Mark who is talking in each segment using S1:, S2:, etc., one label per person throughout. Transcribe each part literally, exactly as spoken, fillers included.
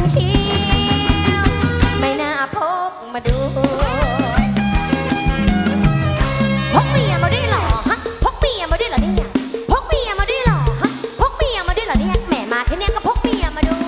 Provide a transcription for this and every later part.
S1: เชียวไม่น่าพกมาดูพกเมียมาด้วยหรอฮะพกเมียมาด้วยหรอเนี่ยพกเมียมาด้วยหรอฮะพกเมียมาด้วยหรอเนี่ยแหมมาแค่เนี้ยก็พกเมียมาดู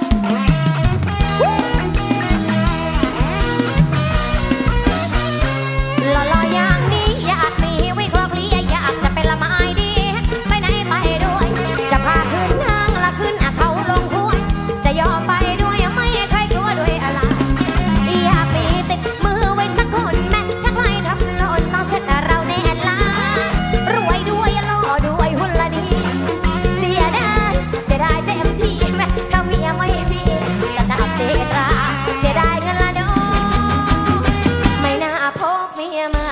S1: หล่อๆอย่างนี้อยากมีวิคลอกลี้อยากจะเป็นละไม้ดีไปไหนไปด้วยจะพาขึ้นห้างละขึ้นเขาลงห้วยจะยอมไปด้วยไม่ใครกลัวด้วยอะไรอยากมีติดมือไว้สักคนแม่ถ้าใครทำหล่นต้องเสร็จเราแน่ละรวยด้วยล่อด้วยหุ่นละดีเสียดายเสียดายเต็มที่แม่ถ้าเมียไม่มีจะจับเดตราเสียดายเงินละดอกไม่น่าพกเมียมา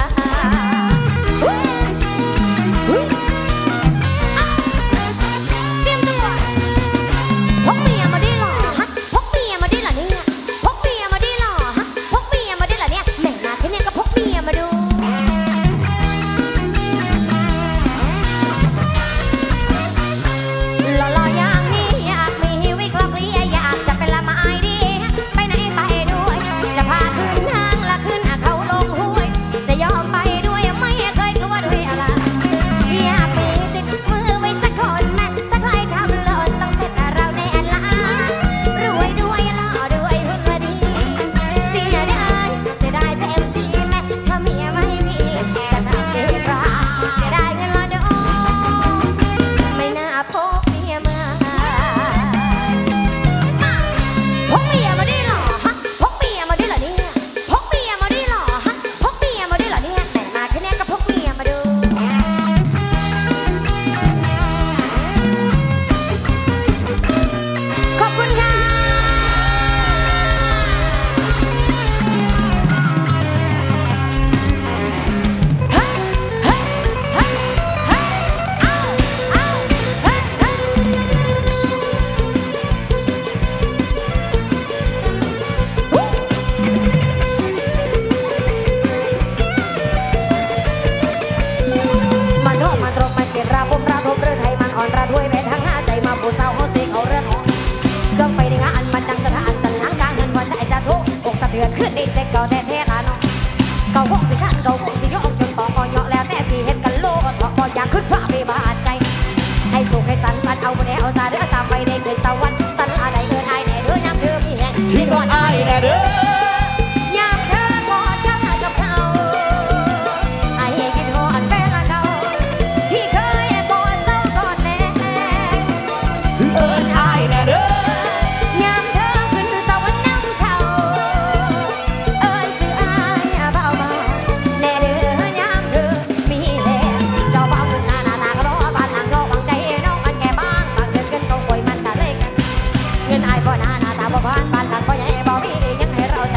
S1: เตรียมตัวพกเมียมาได้หรอฮะพกเมียมาได้หรอเนี่ยพกเมียมาได้หรอฮะพกเมียมาได้หรอเนี่ยแหม่มาแค่เนี้ยก็พกเมียมาดูหล่อๆอย่างนี้อยากมีวิกลอกลี้อยากจะเป็นละไม้ดีไปไหนไปด้วยจะพาขึ้นห้างละขึ้นเขาลงห้วยจะยอมไปด้วยไม่เคยกลัวด้วยอะไรอยากมีติดมือไว้สักคนแม่จะใครทำหล่นต้องเสร็จเราแน่ละรวยด้วยล่อด้วยหุ่นละดีเสียดายเสียดายเต็มที่แม่ถ้าเมียไม่มีจะทำเดือดร้อนเสียดายเงินละดอกไม่น่าพกเมียมาพกเมียมาได้หรอฮะพกเมียมาได้หรอเนี่ยพกเมียมาได้หรอฮะพกเมียมาได้หรอเนี่ยแต่มาแค่เนี้ยก็พกเมียมาดูขอบคุณค่ะเฮ้ยเฮ้ยเฮ้ยเฮ้ยเอาเอาเฮ้ยเฮ้ยมันโรคมันโรคมันเจ็บราบมราทมเรือไทยมันอ่อนระทวยแม่ทั้งห้าใจมาผู้สาวเขาเสกเขาเรือหอเครื่องไฟในงานมันดังสถานตันหลังกลางเงินวันได้สะทุกอกสะเทือนขึ้นในเซ็กเก่าแท้แท้ละน้องเก่าพงสิขันเก่าพงสิยกจนต่อก็เยาะแล้วแต่สิเห็นกันโลดเพราะบ่อยากขึ้นฟ้าไปบาดใจให้สุขให้สันปันเอาบนแนวซาเดือสามไปได้เกิดสวรรค์สันอะไรเกินไอแน่เด้อยามเธอมีแห่งที่ก่อนไอแน่เด้อยามเธอกอดกันกับเขาไอคิดฮอดแฟนเขาที่เคยกอดเศร้ากอดแน่เอิ้นไอแน่เด้อยามเธอขึ้นสวรรค์นำเขาเอิ้นชื่อไอเบาๆแน่เด้อยามเธอมีแห่งเจ้าเบาขึ้นหน้าหน้าหน้าก็รอบ้านหลังรอวางใจน้องอันแก่บ้างบางเดือนเกินก็ป่วยมันตะเล่กันเงินไอบ่หน้าหน้าตาบ่ผ่านบ้านหลังบ่ใหญ่บ่มียังให้เรา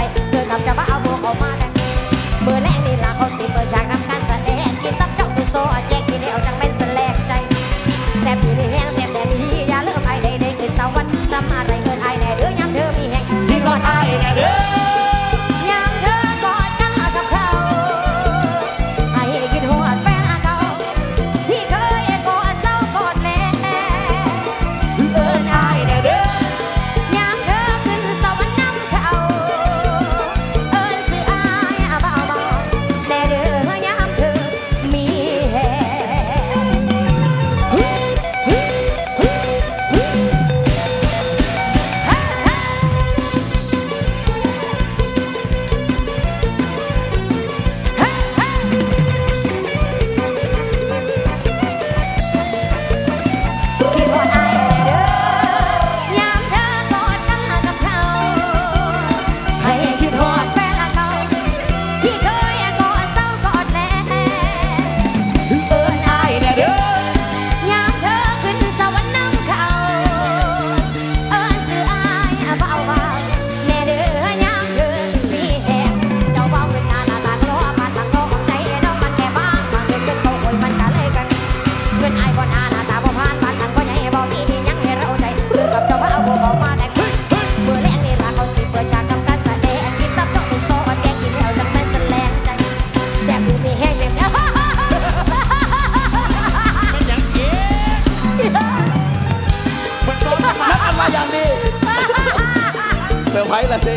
S2: เซอร์ไพรส์ละสิ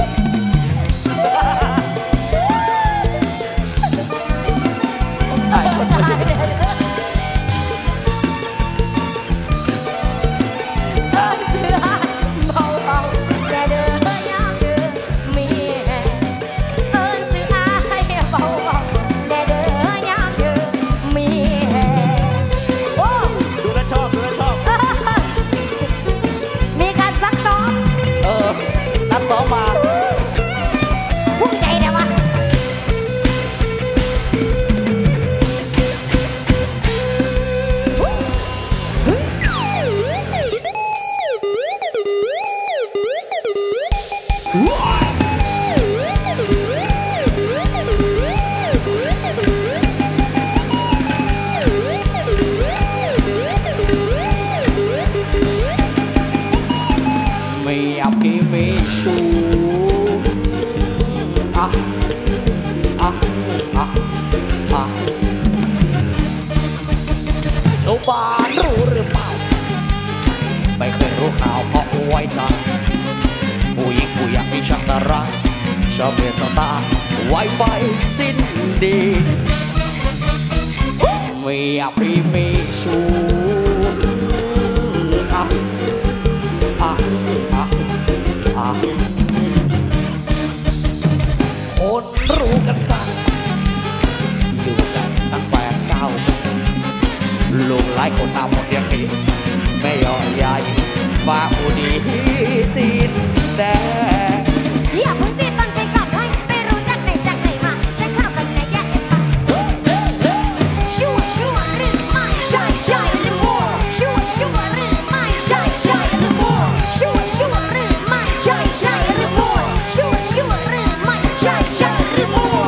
S2: ซ้อมมาภูมิใจนะวะไม่อยากพี่ไม่ชูอ่ะอ่ะอ่ะอ่ะชาวบ้านรู้หรือเปล่าไม่เคยรู้ข่าวเพราะไว้ใจผู้หญิงผู้อยากมีช่างตารักชอบเรียนสตาร์ไว้ไปสิ้นดีไม่อยากพี่ไม่ชูอ่ะอ่ะอ่ะอ่ะคนรู้กันสักอยู่กันตั้งแปดเก้าลูกหลายคนตามหมดอย่างนี้ไม่ยอมยายฟ้าผู้ดีตีนแดง
S1: อย่าเพิ่งตีตันไปก่อนให้ไปรู้จักไหนจากไหนมาใช้ข้าวกันไหนแยกกันไปชัวชัวหรือไม่ใช่ใช่หรือมัวชัวชัวหรือไม่ใช่ใช่หรือมัวชัวชัวหรือไม่ใช่ใช่หรือมัวชัวชัวหรือไม่ใช่ใช่หรือมัว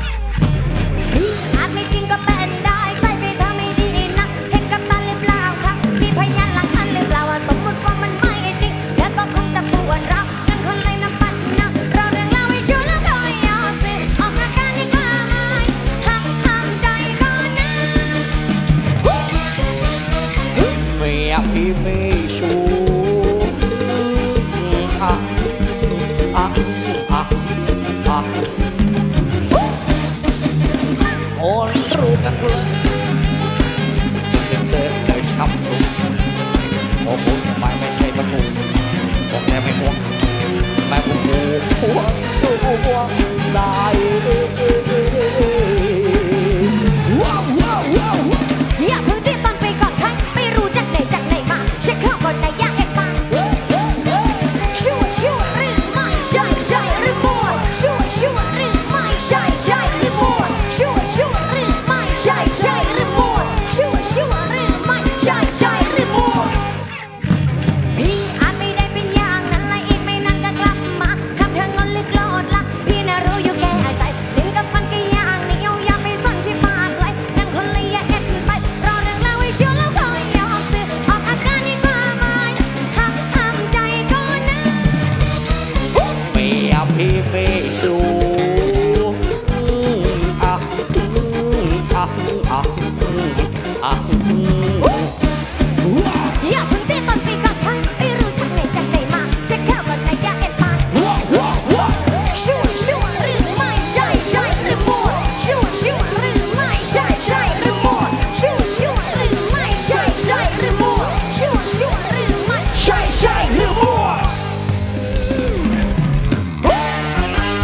S1: อาจไม่จริงก็เป็นได้ใส่ไปทำไม่ดีนักเห็นกับตาหรือเปล่าครับมีพยานหลักฐานหรือเปล่าสมมติว่ามันไม่จริงแล้วก็คงจะปวดรักกันคนเลยน้ำปัดนักเราเรื่องเล่าให้ชัวร์แล้วก็ไม่ยอมสิออกอาการดีกว่าไหมหักทำใจก่อนนะ
S2: ไม่อยากพี่ไม่ชูอ่ะอ่ะอ่ะอ่ะคนรู้กันเลยเดินเลยช้ำทุกโอ้โหทำไมไม่ใช่ประตูบอกแต่ไม่ห่วงแม่ผมห่วงห่วงห่วงได้ว้าวว้าวว้าว
S1: อย่าเพิ่งตีตอนไปก่อนให้ไม่รู้จักไหนจากไหนมาเช็คข้าวก่อนไหนอยากเห็นมาชัวชัวหรือไม่ใช่ใช่หรือมัวชัวชัวหรือไม่ใช่ใช่หรือมัวชัวชัวหรือไม่ใช่ใช่หรือมัวชัวชัวหรือไม่ใช่ใช่หรือมัวพี่อาจไม่ได้เป็นอย่างนั้นและอีกไม่นานก็กลับมาทำเธองอนลึกโลดละพี่น่ารู้อยู่แก่ใจถึงกับมันก็อย่างนี้อย่าไปสนที่มาไกลกันคนละแยกกันไปรอเรื่องเล่าให้ชัวร์แล้วก็ยอมสื่อออกอาการดีกว่าไหมหักทำใจก่อนนะ
S2: ไม่อยากพี่ไม่ชูอ่ะอ่ะอ่ะอ่ะ
S1: อย่าเพิ่งตีตอนตีกับใครไม่รู้จักไหนจากไหนมาเช็คข้าวก่อนไหนอยากเห็นมาชัวชัวหรือไม่ใช่ใช่หรือมัวชัวชัวหรือไม่ใช่ใช่หรือมัวชัวชัวหรือไม่ใช่ใช่หรือมัวชัวชัวหรือไม่ใช่ใช่หรือมัว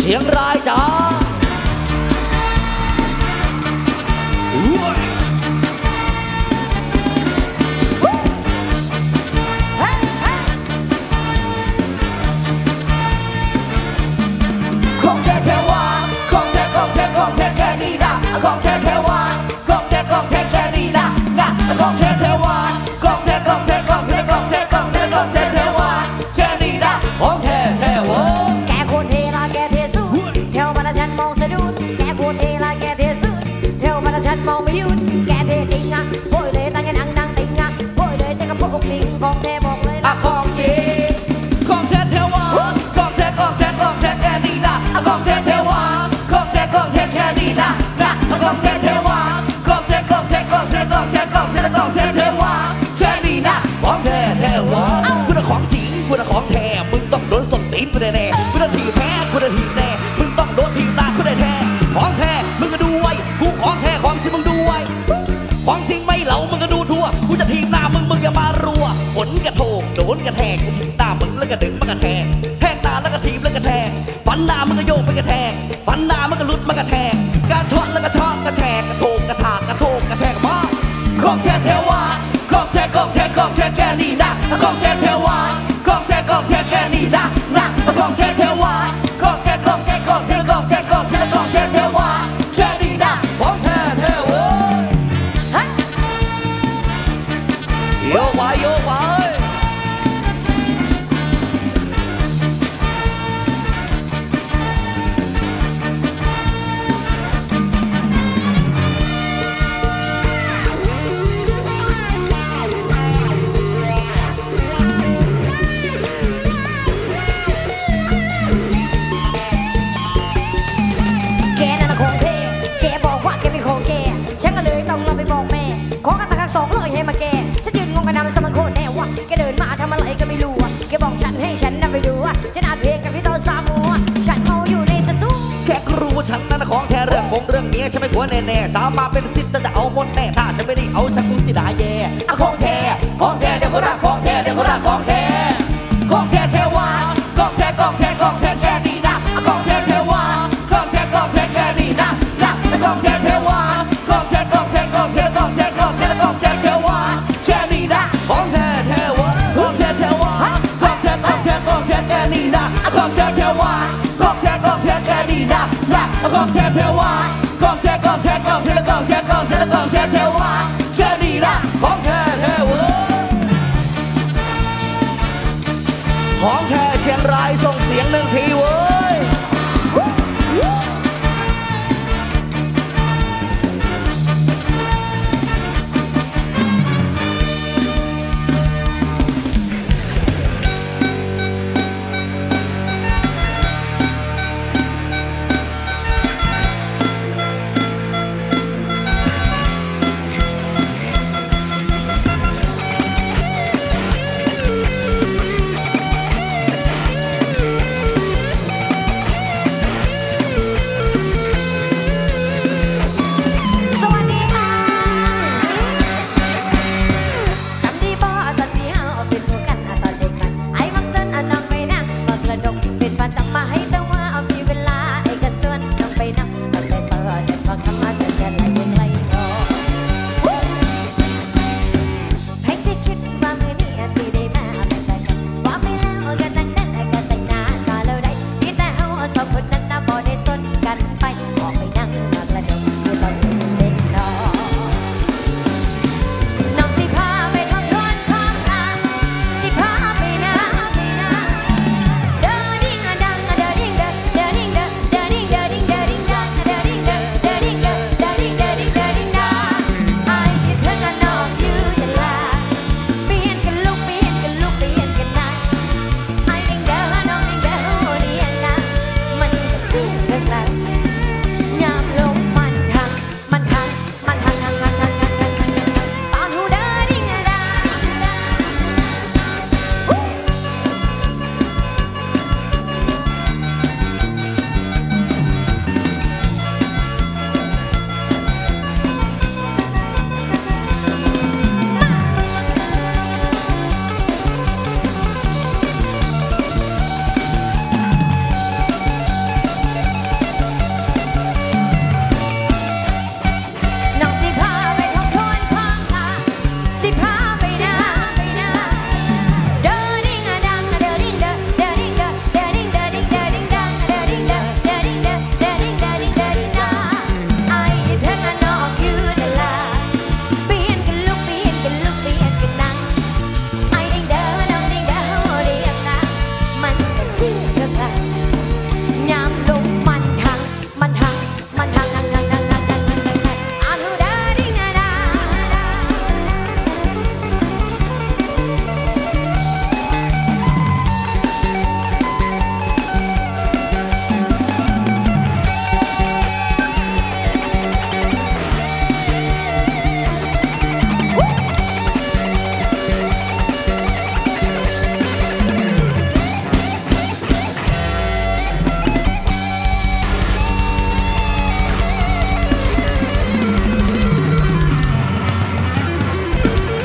S2: ชียงรายจ้า
S1: ของแท้แท้ว่าของแท้ของแท้ของแท้แค่นี้นะของแท้แท้ว่าของแท้ของแท้แค่นี้นะนะของแท้แท้ว่าของแท้ของแท้ของแท้ของแท้ของแท้ของแท้แท้ว่าแค่นี้นะของแท้แท้ว่าแกโคตรเทละแกเทสุดเทวมาฉันมองสะดุดแกโคตรเทละแกเทสุดเทวมาฉันมองไม่หยุดแกเทติงอ่ะโวยเลยตั้งยังนั่งติงอ่ะโวยเลยจะกระปุกลิงของแท้บอกเลยละของจริงของแท้แท้ว่าของแท้ของแท้ของแท้แค่นี้นะของแท้แท้ว่าของแท้ของแท้แค่นี้นะนะของแท้แท้ว่าของแท้ของแท้ของแท้ของแท้ของแท้ของแท้แท้ว่าแค่นี้นะของแท้แท้ว่ากูน่ะของจริงกูน่ะของแท้มึงต้องโดนส่งตีนกูแน่แน่กูน่ะถีบแพ้กูน่ะถีบแน่มึงต้องโดนถีบหน้ากูแน่แท้ของแท้มึงก็ดูไว้กูของแท้ของจริงมึงดูไว้ของจริงไม่เหลามึงก็ดูทั่วกูจะถีบหน้ามึงมึงอย่ามารัวฝนกระโถกโดนกระแทกกูถีบหน้ามึงแล้วก็ดึงมันกระแทกแทกหน้าแล้วก็ถีบแล้วก็แทกฟันหน้ามึงก็โยกไปกระแทกฟันหน้ามึงก็ลุดมันกระแทกการช็อตแล้วก็ช็อตกระแทกกระโถกกระถากกระโถกกระแทกมาของแท้แท้ว่าของแท้ของแท้ของแท้แค่นี้นะของแท้แท้ว่าของแท้ของแท้แค่นี้นะนะของแท้แท้ว่าของแท้ของแท้ของแท้ของแท้ของแท้ของแท้แท้ว่าแค่นี้นะของแท้แท้ว่า
S2: โยกไปโยกไป
S1: ฉันก็เลยต้องลองไปบอกแม่ขอกระตักสองเลยให้มาแกฉันยืนงงกระนำสมันโคตรแน่วะแกเดินมาทำอะไรก็ไม่รู้อะแกบอกฉันให้ฉันนำไปดูอะฉันอาจเพลงกับที่ตอนสามหัวฉันเมาอยู่ในสตู
S2: แค่รู้ว่าฉันนั้นของแท้เรื่องของเรื่องเมียฉันไม่กลัวแน่ๆสาวมาเป็นสิบจะจะเอาหมดแน่ถ้าฉันไม่ได้เอาฉันคงเสียดายแย่
S1: ของแท้ของแท้เดี๋ยวก็รักของแท้เดี๋ยวก็รักของแท้ของแท้แท้ว่าของแท้ของแท้ของแท้แค่นี้นะของแท้แท้ว่าของแท้ของแท้แค่นี้นะนะของแท้แท้ว่าของแท้ของแท้ของแท้ของแท้ของแท้ของแท้แท้ว่าแค่นี้นะ
S2: ของแท้แท้ว่า
S1: ของแท้แท้ว่าของแท้ของแท้ของแท้แค่นี้นะของแท้แท้ว่าของแท้ของแท้แค่นี้นะนะของแท้แท้ว่าของแท้ของแท้ของแท้ของแท้ของแท้ของแท้แท้ว่าแค่นี้นะ
S2: ของแท้แท้ว่าของแท้เชียงรายส่งเสียงหนึ่งทีเว้ย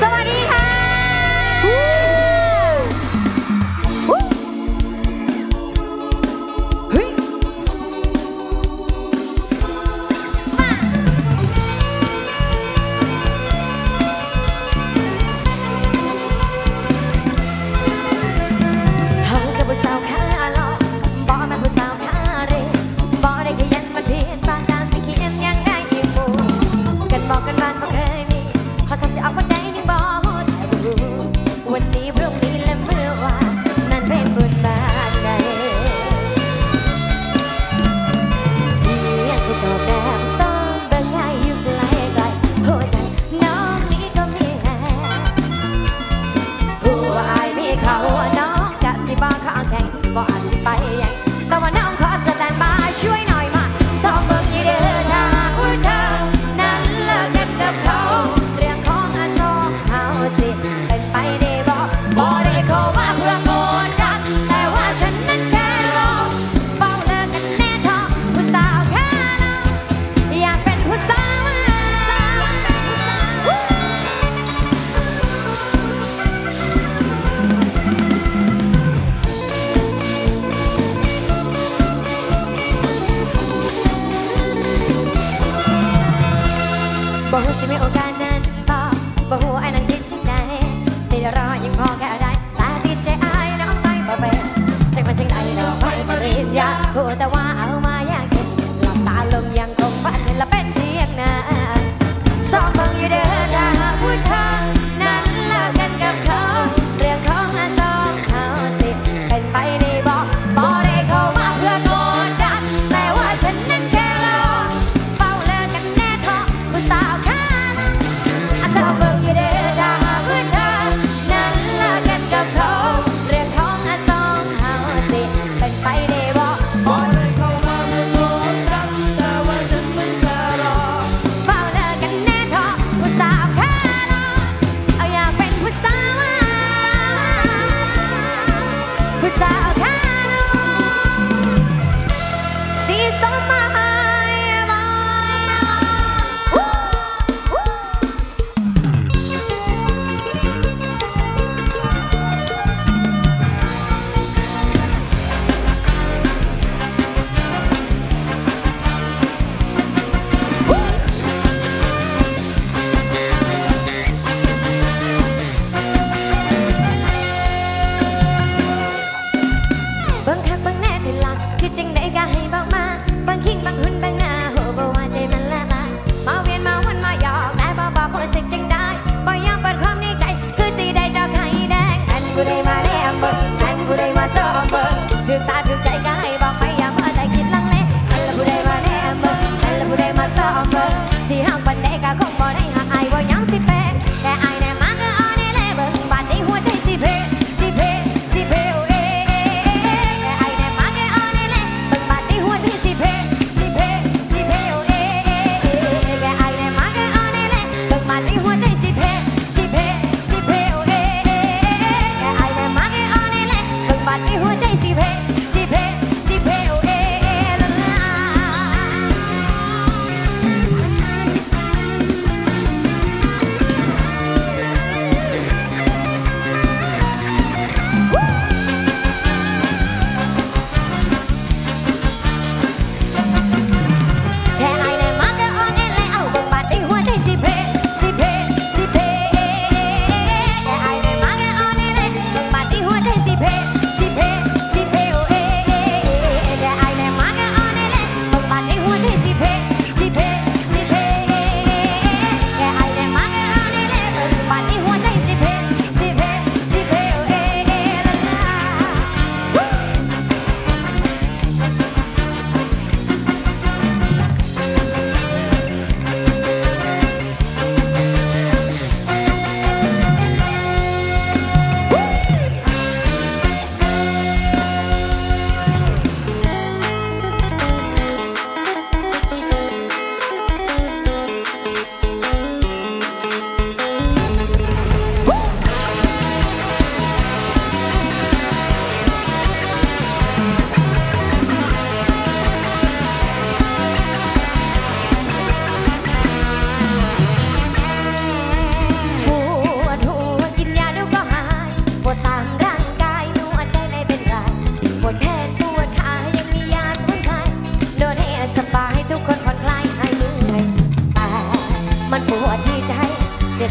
S1: สวัสดีค่ะเฮ้ยเขาคือผู้สาวขาหล่อบ่แม่นผู้สาวขาเร่บ่ได้แค่ยันมันเพียนปากกาสิเขียนยังได้อีกหมู่กันบอกกันบ้านบ่เคยมีขอสักสิเอาคนใดยังบ่ได้รู้วันนี้พรุ่งนี้และเมื่อวานนั้นเป็นบุญบานใดที่ยังคือโจทย์แนมซ้อนบางง่ายอยู่ไกลไกลหัวใจน้องนี้ก็มีแห่หัวอายมีเขาน้องกะสิบ่ข้างแข่งบ่อาจสิไปยังแต่ว่าน้องขอสแตนบายช่วยหน่อยมาสองเบิ่งยี่เด้อถ้าผู้เธอนั้นเลิกกันกับเขาเรื่องของอาสองเฮาสิเป็นไปได้บ่บ่ได้เข้ามาเพื่อโกดดันแต่ว่าฉันนั้นแค่รอเฝ้าเลิกกันแน่ทอผู้สาวแค่นั้นอยากเป็นผู้สาวบ่ฮู้สิมีโอกาสนั้นบ่บ่ฮู้ไอ้นั้นคิดจังใดได้รอยังพอแค่ได้แต่ติดใจอ้ายน้องไปบ่เป็นจักมันจังใดน้องไปปริญญาฮู้แต่ว่าเอามาอยากเห็นหลับตาลงยังคงฝันเห็นและเป็นเพียงหน้าสองเบิ่งอยู่เด้อถ้าผู้เธอนั้นเลิกกันกับเขาเรื่องของอาสองเฮาสิเป็นไปได้บ่บ่ได้เข้ามาเพื่อกดดันแต่ว่าฉันนั้นแค่รอเฝ้าเลิกกันแน่ทอผู้สาวขาสาวเบิ่งอยู่เด้อถ้าผู้เธอนั้นเลิกกัน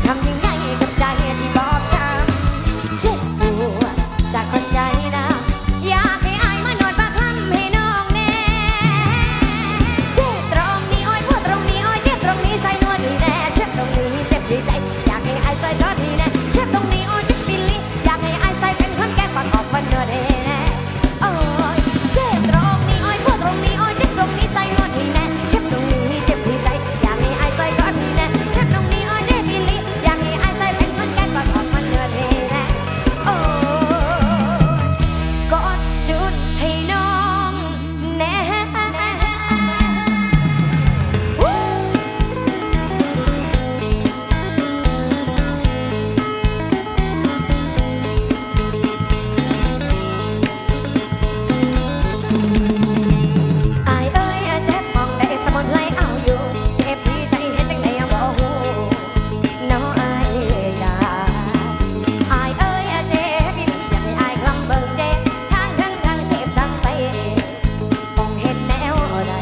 S1: ำยังไงกับใจที่บอบช้ำเจ็บปวดจากคนใจนะอยากให้อายมานวดปากคำให้น้องแน่เจ็บตรงนี้อ้อยปวดตรงนี้อ้อยเจ็บตรงนี้ใส่นวดดีแน่เจ็บตรงนี้เจ็บดีใจอยากให้อายใส่ก็ดีแน่เจ็บตรงนี้อ้อยเจ็บปีลีอยากให้อายใส่เป็นคนแก้ปัดออกมันนวดแน่โอ้ยเจ็บตรงนี้อ้อยปวดตรงนี้อ้อยเจ็บตรงนี้ใส่นวดดีแน่เจ็บตรงนี้เจ็บดีใจอยากให้อายใส่ก็ดีแน่เจ็บตรงนี้อ้อยเจ็บปีลีอยากให้อายใส่เป็นคนแก้ปัดออกมันนวดแน่โอ้กอดจุดให้น้องแน่อายเอ้ยเจ็บมองได้สมนไล่เอาอยู่เจ็บที่ใจเห็นจังใดยังบ่ฮู้น้องอายจ้าอายเอ้ยเจ็บอีหลีอยากให้อายกำเบิ่งเจ็บทางทั้งทางเจ็บทั้งไปมองเห็นแนวใด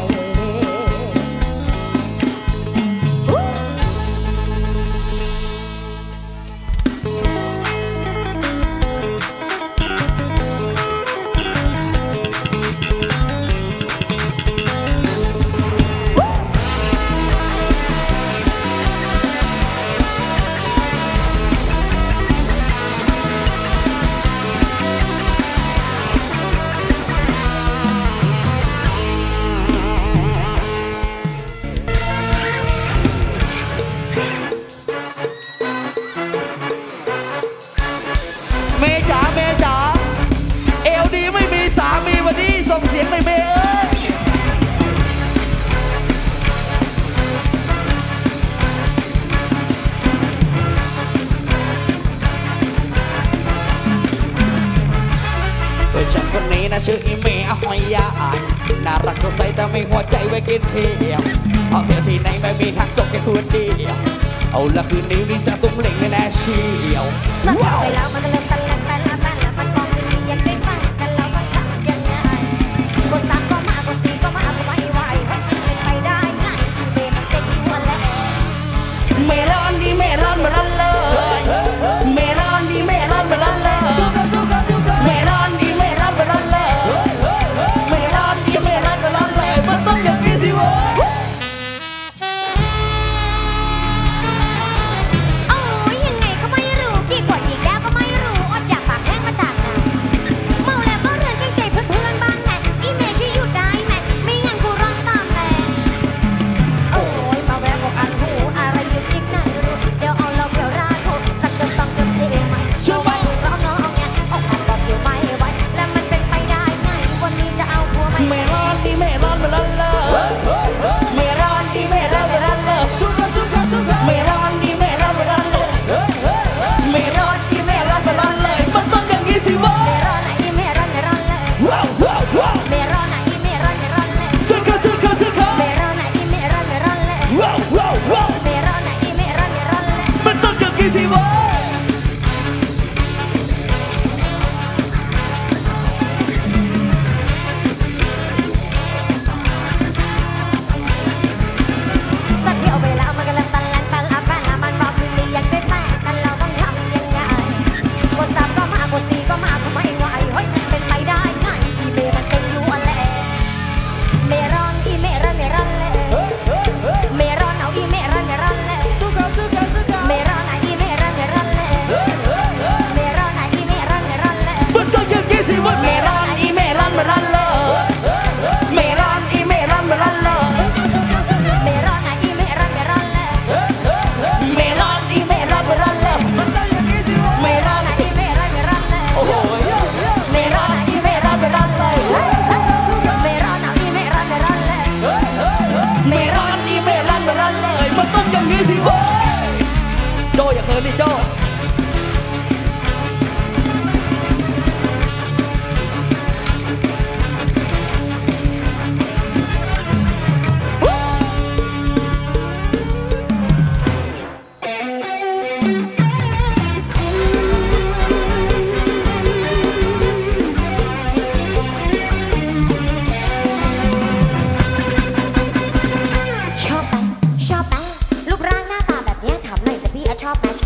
S2: เมจ๋าเมจ๋าเอลดีไม่มีสามีวันนี้ส่งเสียงในเมเอ้ยตัวฉันคนนี้นะชื่ออีเมย์หอยยาน่ารักสดใสแต่ไม่หัวใจไว้กินเพียวเอาเที่ยวที่ไหนไม่มีทางจบแค่คนเดียวเอาละคืนนี้มีสาวตุ้มเหล่งแน่ๆเชียว
S1: สักพักไปแล้วมันก็เริ่มตันแลนตันละตันละมันมองไม่ดีอยากได้ฟังกันแล้วมันทำยังไงกดสามก็มากดสี่ก็มาก็ไม่ไหวให้มันเป็นไปได้ไงเดมันเต็มหัวแล้ว
S2: เมลอนดีเมลอนเมลอนเลยเมลอนดีเมลอนเมลอนเลยเมลอนดีเมลอนเมลอนเลยเมลอนดีเมลอนเมลอนเลยมันต้องอย่างนี้สิวะ
S1: โอ้ยยังไงก็ไม่รู้ดีกว่าอีกแล้วก็ไม่รู้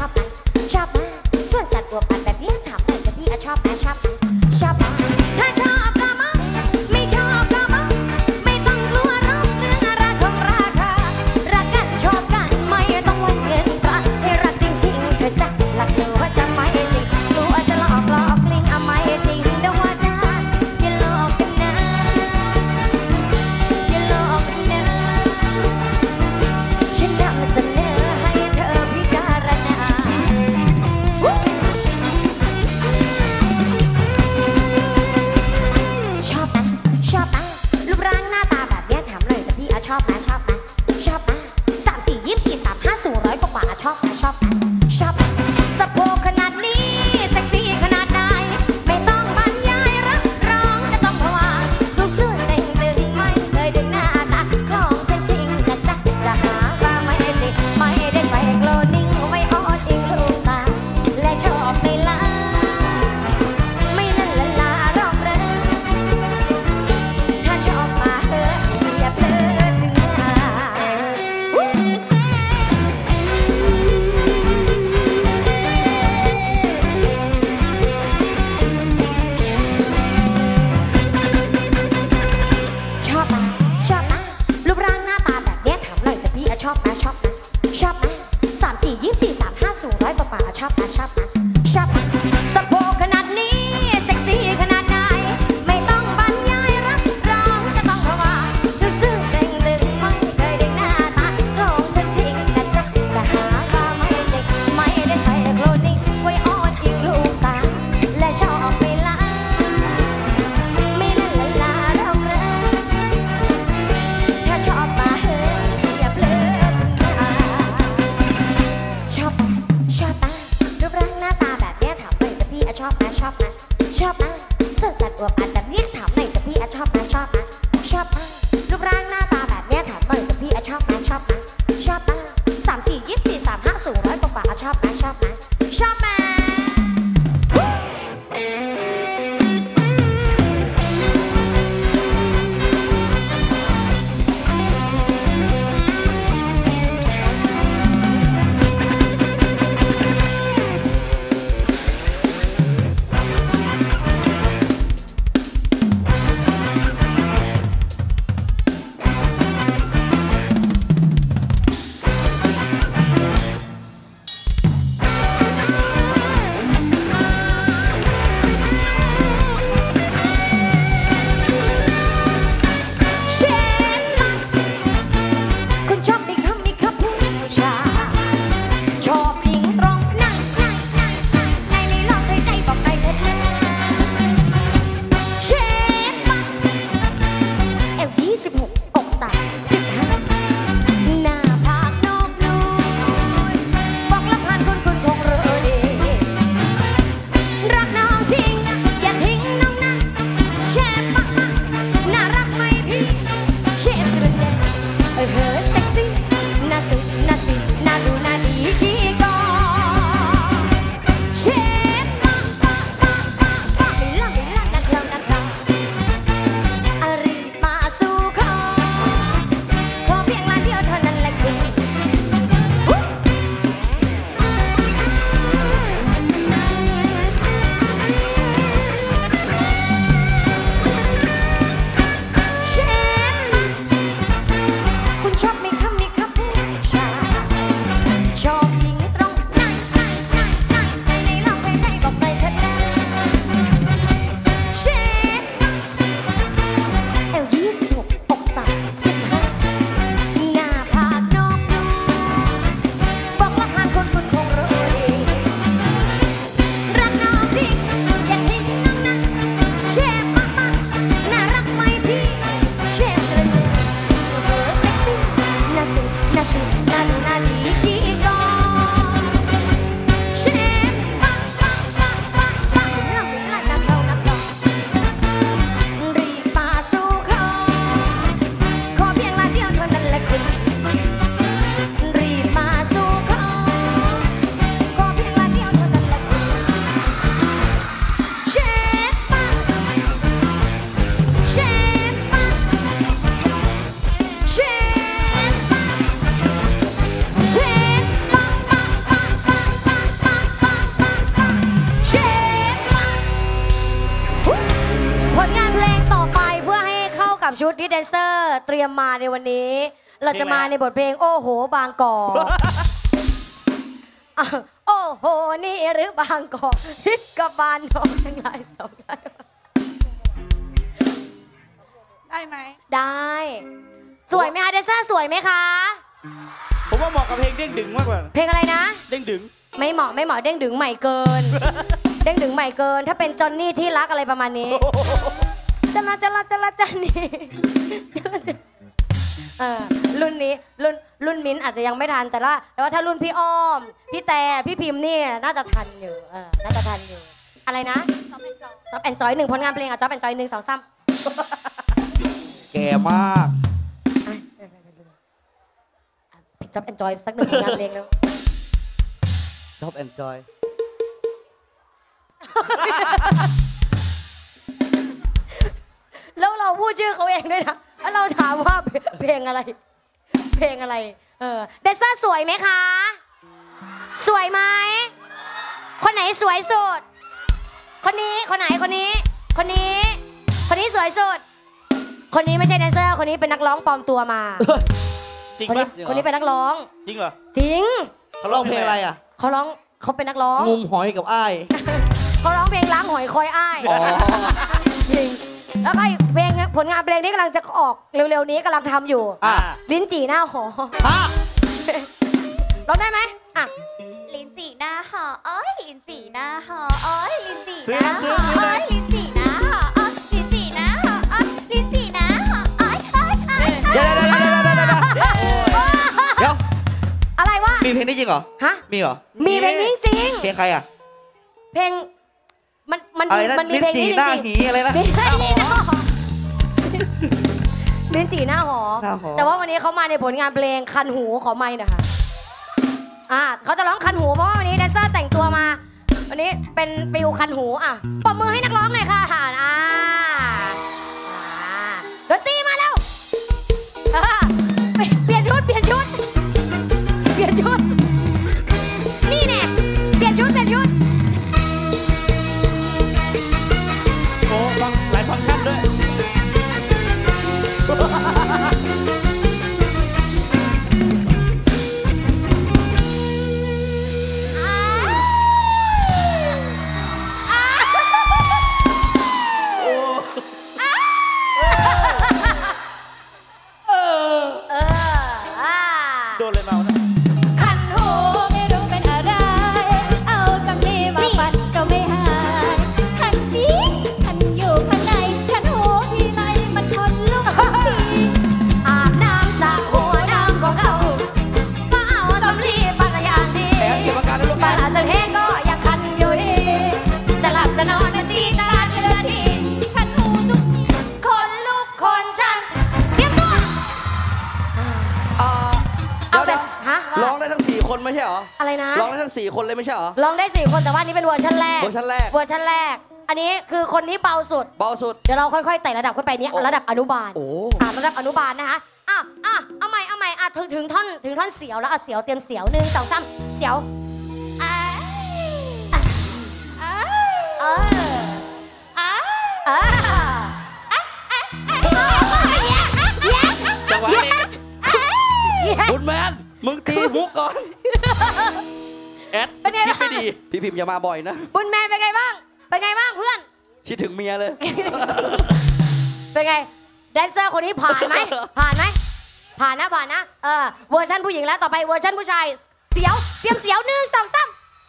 S1: อบไหมชอบไหมส่วนสัตว์อวบอันแบบนี้ถามหน่อยแต่พี่ชอบไหมชอบไหมชอบไหมถ้าชอบก็มาไม่ชอบก็มาไม่ต้องกลัวร้องเรื่องอะไรของราคารักกันชอบกันไม่ต้องวันเงินตราให้รักจริงๆเธอจะหลักหรือว่าจะไม่จริงกลัวจะหลอกหลอกลิงเอาไม่จริงเดี๋ยวว่าจะอย่าหลอกกันนะอย่าหลอกกันนะฉันนำเสนอให้เธอพิจารณาชอบไหมชอบไหมรูปร่างหน้าตาแบบเนี้ยถามเลยแต่พี่อะชอบไหมชอบไหมชอบไหมสามสี่ยี่สี่สามห้าสูงร้อยกว่าชอบไหมชอบไหมชอบไหมสะโพกขนาดนี้เซ็กซี่ขนาดไหนไม่ต้องบรรยายรับรองจะต้องภาวะลูกเสื้อเต่งตึงไม่เคยดึงหน้าตาของฉันจริงนะจ๊ะจะหาว่าไม่จริงไม่ได้ใส่โกลนิ่งไม่ออดอิงลูกตาและชอบไม่ละไม่ละละลารอบเรอถ้าชอบมาเถอะอย่าเพลิดดึงหน้าชอบไหมชอบไหมรูปร่างหน้าตาแบบเนี้ยถามหน่อยแต่พี่อะชอบไหมชอบไหมชอบไหมสามสี่ยี่สี่สามห้าสูงร้อยกว่าชอบไหมชอบไหมชอบไหมสะโพกขนาดนี้เซ็กซี่ขนาดไหนไม่ต้องบรรยายรับรองจะต้องภาวะลึกซึ้งเด้งดึงไม่เคยได้หน้าตาของฉันจริงนะจ๊ะจะหาว่าไม่จริงไม่ได้ใส่โคลนิ่งไว้อ้อนอิงลูกตาและชอบไม่ละไม่ละละลารอบเรอถ้าชอบมาเถอะอย่าเพลิดหน้าชอบไหมชอบไหมรูปร่างหน้าตาแบบเนี้ยถามหน่อยแต่พี่อะชอบไหมชอบไหมชอบไหมส่วนสัตว์อวบอันแบบเนี้ยถามหน่อยแต่พี่อะชอบไหมชอบไหมชอบไหมรูปร่างหน้าตาแบบเนี้ยถามหน่อยแต่พี่อะชอบไหมชอบไหมชอบไหมสามสี่ยี่สี่สามห้าสูงร้อยกว่าชอบไหมชอบไหมชอบไหมกับชุดที่แดนเซอร์เตรียมมาในวันนี้เราจะมาในบทเพลงโอ้โหบางกอกโอ้โหนี่หรือบางกอกฮิตกับบานน้องทั้งหลายสองได้
S3: ได้ไหม
S1: ได้สวยไหมคะแดนเซอร์สวยไหมคะ
S4: ผมว่าเหมาะกับเพลงเด้งดึงมากกว่า
S1: เพลงอะไรนะ
S4: เด้งดึง
S1: ไม่เหมาะไม่เหมาะเด้งดึงใหม่เกินเด้งดึงใหม่เกินถ้าเป็นจอนนี่ที่รักอะไรประมาณนี้จะมาจะละจะละจันนี่เออรุ่นนี้รุ่นรุ่นมิ้นอาจจะยังไม่ทันแต่ละแต่ว่าถ้ารุ่นพี่อ้อมพี่แต่พี่พิมพ์นี่น่าจะทันอยู่เออน่าจะทันอยู่อะไรนะจ๊อบแอนจอยจ๊อบแอนจอยหนึ่งผลงานเพลงอ่ะจ๊อบแอนจอยหนึ่งสองสาม
S2: แก่มาก
S1: จ๊อบแอนจอยสักหนึ่งผลงานเพลงแล้ว
S2: จ๊อบแอนจอย
S1: แล้วเราพูดชื่อเขาเองด้วยนะแล้วเราถามว่าเพลงอะไรเพลงอะไรเออแดนเซอร์สวยไหมคะสวยไหมคนไหนสวยสุดคนนี้คนไหนคนนี้คนนี้คนนี้สวยสุดคนนี้ไม่ใช่แดนเซอร์คนนี้เป็นนักร้องปลอมตัวมา
S4: จริง
S1: คนนี้คนนี้เป็นนักร้อง
S4: จริงเหรอ
S1: จริง
S2: เขาร้องเพลงอะไรอ่ะ
S1: เขาร้องเขาเป็นนักร้อง
S2: งุมหอยกับอ้าย
S1: เขาร้องเพลงล้างหอยคอยอ้ายจริงแล้วก็เพลงผลงานเพลงนี้กำลังจะออกเร็วๆนี้กำลังทำอยู่ลิ้นจี่หน้าหอร้องได้ไหมอ่ะ
S3: ลิ้นจี่หน้าหออ้อยลิ้นจี่หน้าหออ้อยลิ้นจี่หน้าหออ้อยลิ้นจี่หน้าหออ้อยลิ้นจี่หน้าหออ้อยลิ้นจี่หน้าหออ้อยอ้อยอ้อย
S2: เดี๋ยวเดี๋ยวเดี๋ยว
S1: อะไรวะ
S2: มีเพลงนี้จริงเหรอ
S1: ฮะ
S2: มีเหรอ
S1: มีเพลงนี้จริง
S2: เพลงใครอ่ะ
S1: เพลงมันมันมันมีเพลงนี้จริง
S2: ๆลิ้นจี่หน้าหีอะไรนะ
S1: ลิ้นจี่หน้าหอแต่ว่าวันนี้เขามาในผลงานเพลงคันหูขอไมค์นะคะอ่าเขาจะร้องคันหูเพราะว่าวันนี้แดนเซอร์แต่งตัวมาวันนี้เป็นฟิลคันหูอ่ะปรบมือให้นักร้องหน่อยค่ะอ่าดนตรีมาแล้วเปลี่ยนชุดเปลี่ยนชุดเปลี่ยนชุดนี่แน่เปลี่ยนชุดเปลี่ยนชุด
S4: โอ้ฟังหลายฟังก์ชันด้วยโดนเลยเมานะ
S3: คันหูไม่รู้เป็นอะไรเอาสำลีมาปัดก็ไม่หายคันนี้คันอยู่ข้างในคันหูทีไรมันทนลุกที
S1: อาบน้ำสระหัวน้ำก็เข้าก็เอาสำลีปัดอย่างดีปัดอาจจะแห้งก็ยังคันอยู่ดีจะหลับจะนอนนาทีตาเลือที
S3: คันหูทุก
S1: คนลุกคนชันเตรียมตัว
S2: เอาเด็กร้องได้ทั้งสี่คนไม่ใช่เหรอ
S1: อะไรนะ
S2: ร้องได้ทั้งสี่คนเลยไม่ใช่เหรอ
S1: ร้องได้สี่คนแต่ว่านี้เป็นเวอร์ชันแรก
S2: เวอร์ชันแรก
S1: เวอร์ชันแรกอันนี้คือคนที่เบาสุด
S2: เบาสุด
S1: เดี๋ยวเราค่อยๆไต่ระดับขึ้นไปนี้ระดับอนุบาล
S2: โอ้
S1: อ่าระดับอนุบาลนะคะอ่ะอ่ะเอาใหม่เอาใหม่อ่ะถึงถึงท่อนถึงท่อนเสียวแล้วอ่ะเสียวเตรียมเสียวหนึ่งสองสามเสียว
S3: อ่า
S1: เออเออ
S4: จังหวะนี้คุณแมนมึงตีมุกก่อนแอดคิดไม่ดี
S2: พี่พิมพ์อย่ามาบ่อยนะ
S1: บุญแมนเป็นไงบ้างเป็นไงบ้างเพื่อน
S2: คิดถึงเมียเลย
S1: เป็นไงแดนเซอร์คนนี้ผ่านไหมผ่านไหมผ่านนะผ่านนะเออเวอร์ชันผู้หญิงแล้วต่อไปเวอร์ชันผู้ชายเสียวเตรียมเสียวหนึ่งสองสาม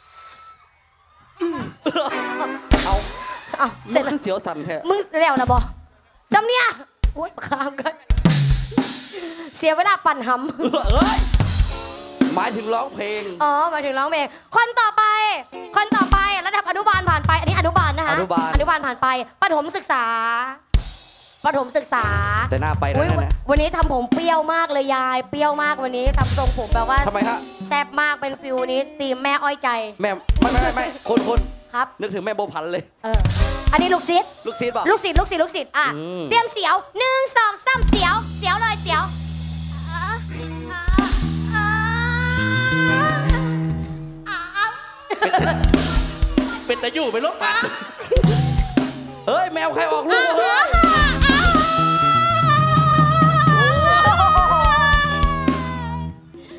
S2: เอา
S1: เอา
S2: เสร็จแล้วเสียวสั่นแท้
S1: มึงเร็วนะบอจำเนี่ยโอ๊ยข้ามกันเสียเวลาปั่นห
S2: ำหมายถึงร้องเพลง
S1: อ๋อหมายถึงร้องเพลงคนต่อไปคนต่อไประดับอนุบาลผ่านไปอันนี้อนุบาลนะคะ
S2: อนุบาล
S1: อนุบาลผ่านไปประถมศึกษาประถมศึกษา
S2: แต่หน้าไปนะนะ
S1: วันนี้ทำผมเปรี้ยวมากเลยยายเปรี้ยวมากวันนี้ทำทรงผมแบบว่า
S2: ทำไมฮะ
S1: แซ่บมากเป็นฟิวนี้ตีมแม่อ้อยใจ
S2: แม่ไม่ไม่ไม่คนคน
S1: ครับ
S2: นึกถึงแม่โบพันเลย
S1: เอออันนี้ลูกศิษย์
S2: ลูกศิษย์ป่ะ
S1: ลูกศิษย์ลูกศิษย์ลูกศิษย์อ่ะเตรียมเสียวหนึ่งสองสามเสียวเสียวเลยเสียว
S4: เป็นตะยู่เป็นรถตัด
S2: เฮ้ยแมวใครออกลูกเฮ้ย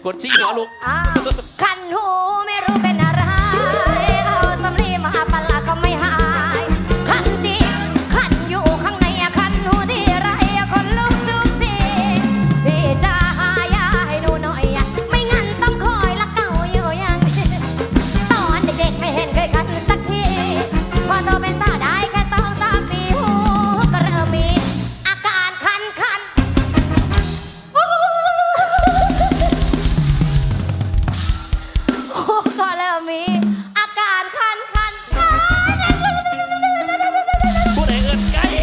S4: กดชี้หัวลูก
S1: อ้าวคันหูไม่รู้เป็นอะไรเอาสำลีมาปันละก็ไม่หายคันจีคันอยู่ข้างในคันหูที่ไรคนลุกทุกทีพี่จะหายาให้ดูหน่อยไม่งั้นต้องคอยละเก่าอยู่อย่างนี้ตอนเด็กๆไม่เห็นเคยคันสักทีพอโตเป็นสาวได้แค่สองสามปีหูก็เริ่มมีอาการคันคันก็เริ่มมีอาการคันคัน
S4: ผู้ใดเอิ้นไก่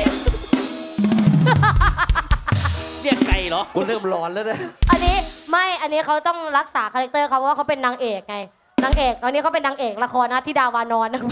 S4: เรียกไก่เหรอ
S2: กูเริ่มร้อนแล้วนะ
S1: อันนี้ไม่อันนี้เขาต้องรักษาคาแรคเตอร์เขาเพราะว่าเขาเป็นนางเอกไงนางเอกตอนนี้เขาเป็นนางเอกละครนะที่ดาวานอนนะ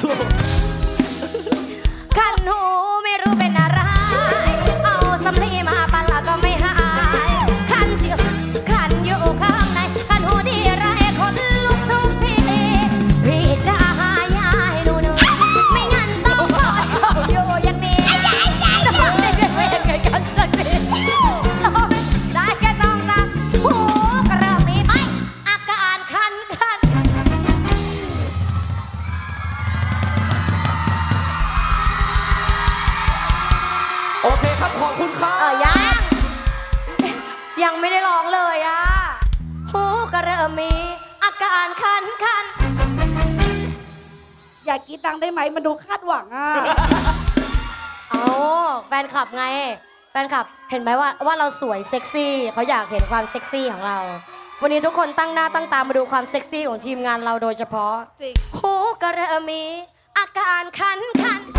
S1: คันหูไม่รู้เป็นอะไรเอาสำลีมาปันละก็ไม่หายคันที่คันอยู่ข้างในคันหูที่ไรคนลุกทุกทีพี่จะหายาให้ดูหน่อยไม่งั้นต้องคอยเขาอยู่อย่างนี้ต้องไม่ได้เป็นกันสักทีได้แค่ต้องตาหูก็เริ่มมีไหมอาการคันคัน
S2: โอเคครับขอบคุณครับ
S1: เออยังยังไม่ได้ร้องเลยอ่ะหูก็เริ่มมีอาการคันคัน
S3: อยากกินตังได้ไหมมันดูคาดหวังอ่ะ
S1: เอาแฟนคลับไงแฟนคลับเห็นไหมว่าว่าเราสวยเซ็กซี่เขาอยากเห็นความเซ็กซี่ของเรา วันนี้ทุกคนตั้งหน้าตั้งตามาดูความเซ็กซี่ของทีมงานเราโดยเฉพาะ
S3: จริง
S1: หูก็เริ่มมีอาการคันคัน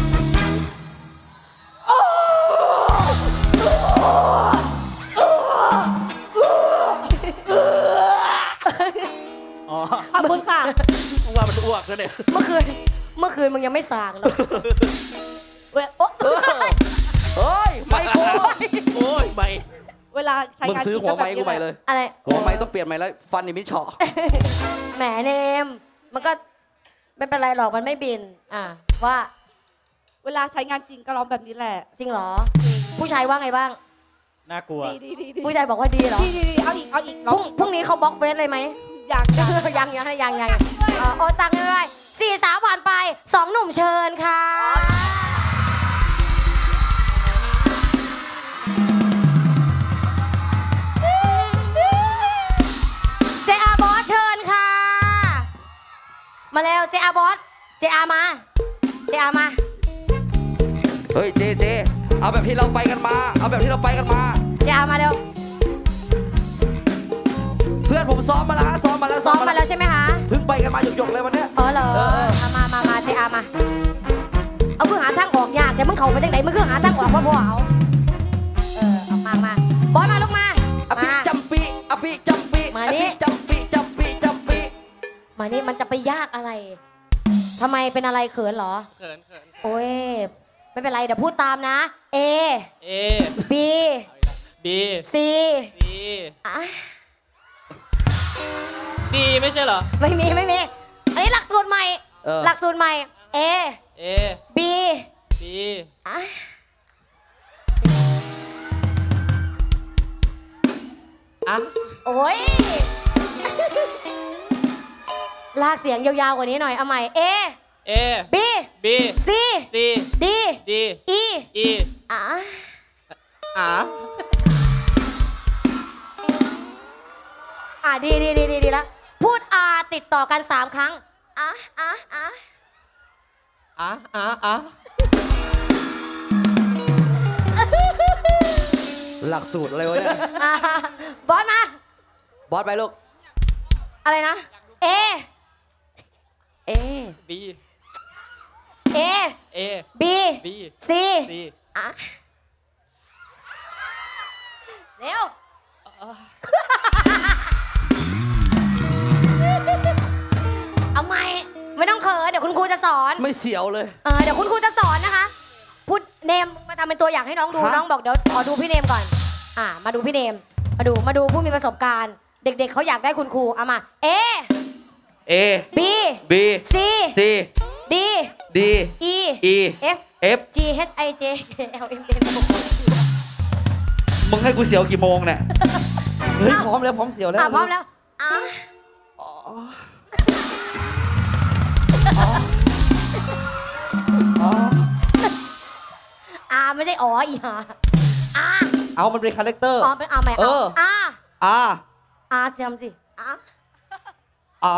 S4: อ๋อ
S3: ขอบคุณค่ะ
S4: มึงว่ามันอ้วกแล้วเนี่ย
S1: เมื่อคืนเมื่อคืนมึงยังไม่สางเลยเว้ยโอ๊ะ
S2: เฮ้ยไม่กู
S4: โอ้ยไม่
S3: เวลาใช้
S2: มึง
S3: งาน
S2: ซื้อหัวไม้กูใหม่เลย
S1: อะไร
S2: หัวไม้ต้องเปลี่ยนใหม่แล้วฟันนี่ไม่เฉาะ
S1: แหมเนมมันก็ไม่เป็นไรหรอกมันไม่บินอ่ะว่า
S3: เวลาใช้งานจริงก็ร้องแบบนี้แหละ
S1: จริงเหรอ ผู้ชายว่าไงบ้าง
S4: น่ากลัว
S3: ดีดีดีดี
S1: ผู้ชายบอกว่าดีเหรอ
S3: ดีดีดีเอาอีกเอาอีก
S1: พรุ่งพรุ่งนี้เขาบล็อกเฟซเลยไหม
S3: อยากอยาก
S1: ยังยังยังยังเออโอนตังค์ด้วยสี่สาวผ่านไปสองหนุ่มเชิญค่ะเจอาบอสเชิญค่ะมาแล้วเจอาบอสเจอามาเจอามา
S2: เฮ้ยเจเจเอาแบบที่เราไปกันมาเอาแบบที่เราไปกันมา
S1: เจอามาเร็ว
S2: เพื่อนผมซ้อมมาแล้วฮะซ้อมมาแล้ว
S1: ซ้อมมาแล้วใช่ไหมคะ
S2: เพิ่งไปกันมาหยกๆเลยวันเนี้ย
S1: เออเหรอ
S2: เออเออ
S1: เอามามามาเจอามาเอาคือหาทางออกยากแต่มึงเข้าไปจังไหนมึงคือหาทางออกพ่อพ่อเอาเออเอามามาบอสมาลูกมา
S2: อภิ
S1: มา
S2: จำปีอภิจำปี
S1: มานี่
S2: อภิจำปีจำปีจำปี
S1: มานี่มันจะไปยากอะไรทำไมเป็นอะไรเขินเหรอ
S4: เขินเขิน
S1: โอ้ยไม่เป็นไรเดี๋ยวพูดตามนะ A
S4: เอ
S1: B
S4: บี
S1: C
S4: ซี
S1: อ่ะ
S4: ดีไม่ใช่เหรอ
S1: ไม่มีไม่มีอันนี้หลักสูตรใหม่
S2: เออ
S1: หลักสูตรใหม่ A
S4: เอ
S1: B
S4: บี
S1: อ่ะอ่ะโอ้ย ลากเสียงยาวๆกว่านี้หน่อยเอาใหม่ A
S4: เอ
S1: B
S4: บี
S1: C
S4: ซี
S1: D
S4: ดี
S1: E
S4: อี
S1: อ่ะ
S4: อ่า
S1: อ่ะดีดีดีดีดีแล้วพูดอาติดต่อกันสามครั้งอ่ะอ่ะอ่ะ
S4: อ่าอ่าอ่า
S2: หลักสูตรอะไรวะเนี่ย
S1: อ่ะบอสมา
S2: บอสไปลูก
S1: อะไรนะ A A
S4: บี
S1: A
S4: เอ
S1: B
S4: บี
S1: C
S4: ซี
S1: อ่ะเร็วเอาใหม่ไม่ต้องเขินเดี๋ยวคุณครูจะสอน
S2: ไม่เสียวเลย
S1: เออเดี๋ยวคุณครูจะสอนนะคะพูดเนมมาทำเป็นตัวอย่างให้น้องดู
S2: ฮะ
S1: น้องบอกเดี๋ยวขอดูพี่เนมก่อนอ่ะมาดูพี่เนมมาดูมาดูผู้มีประสบการณ์ เด็กๆเขาอยากได้คุณครูเอามา A
S2: เอ
S1: B
S2: บี
S1: C
S2: ซี
S1: D
S2: ดี
S1: E
S2: อี
S1: F
S2: เอฟ
S1: G H I J K L M N
S2: มึงให้กูเสียวกี่โมงเนี่ย เฮ้ยพร้อมแล้วพร้อมเสียวแล้ว
S1: อ่ะพร้อมแล้วอ่ะ
S2: อ๋อ
S1: อ่าไม่ใช่อ๋ออีห่าอ่า
S2: เอามันเป็นคาแรคเตอร์
S1: อ๋อเป็นอ่าใหม่
S2: เออ
S1: อ่า
S2: อ่า
S1: อ่าเสียมสิอ่า
S2: อ๋อ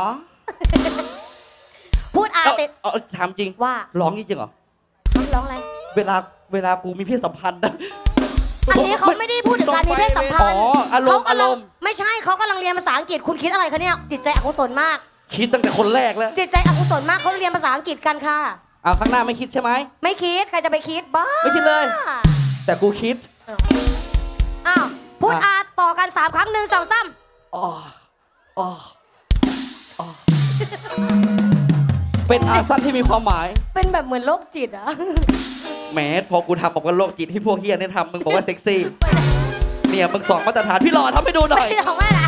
S1: พูดอา
S2: เอา
S1: ติด
S2: เอาถามจริง
S1: ว่า
S2: ร้องจริงเหรอ
S1: ร้องอะไร
S2: เวลาเวลากูมีเพศสัมพันธ์นะ
S1: อันนี้เขาไม่ได้พูดถึงการมีเพศสัมพันธ์
S2: อ๋ออารมณ์
S1: เขกำลัง
S2: อารมณ์
S1: ไม่ใช่เขากำลังเรียนภาษาอังกฤษคุณคิดอะไรคะเนี่ยจิตใจอกุศลมาก
S2: คิดตั้งแต่คนแรกแล้ว
S1: จิตใจอกุศลมากเขาเรียนภาษาอังกฤษกันค่ะ
S2: เอาข้างหน้าไม่คิดใช่ไหม
S1: ไม่คิดใครจะไปคิดบ้า
S2: ไม่คิดเลย แต่กูคิด
S1: เอออ้าวพูด
S2: อ่ะ
S1: อาต่อกันสามครั้งหนึ่งสองสาม
S2: อ๋ออ๋ออ๋อเป็นอาสั้นที่มีความหมาย
S1: เป็นแบบเหมือนโรคจิตอะ
S2: แหมพอกูทำบอกว่าโรคจิตให้พวกเฮียเนี่ยทำมึงบอกว่าเซ็กซี่ เนี่ยมึงสองมาตรฐานพี่หล่อทำให้ดูหน่อย
S1: ไม่ของแม่ละ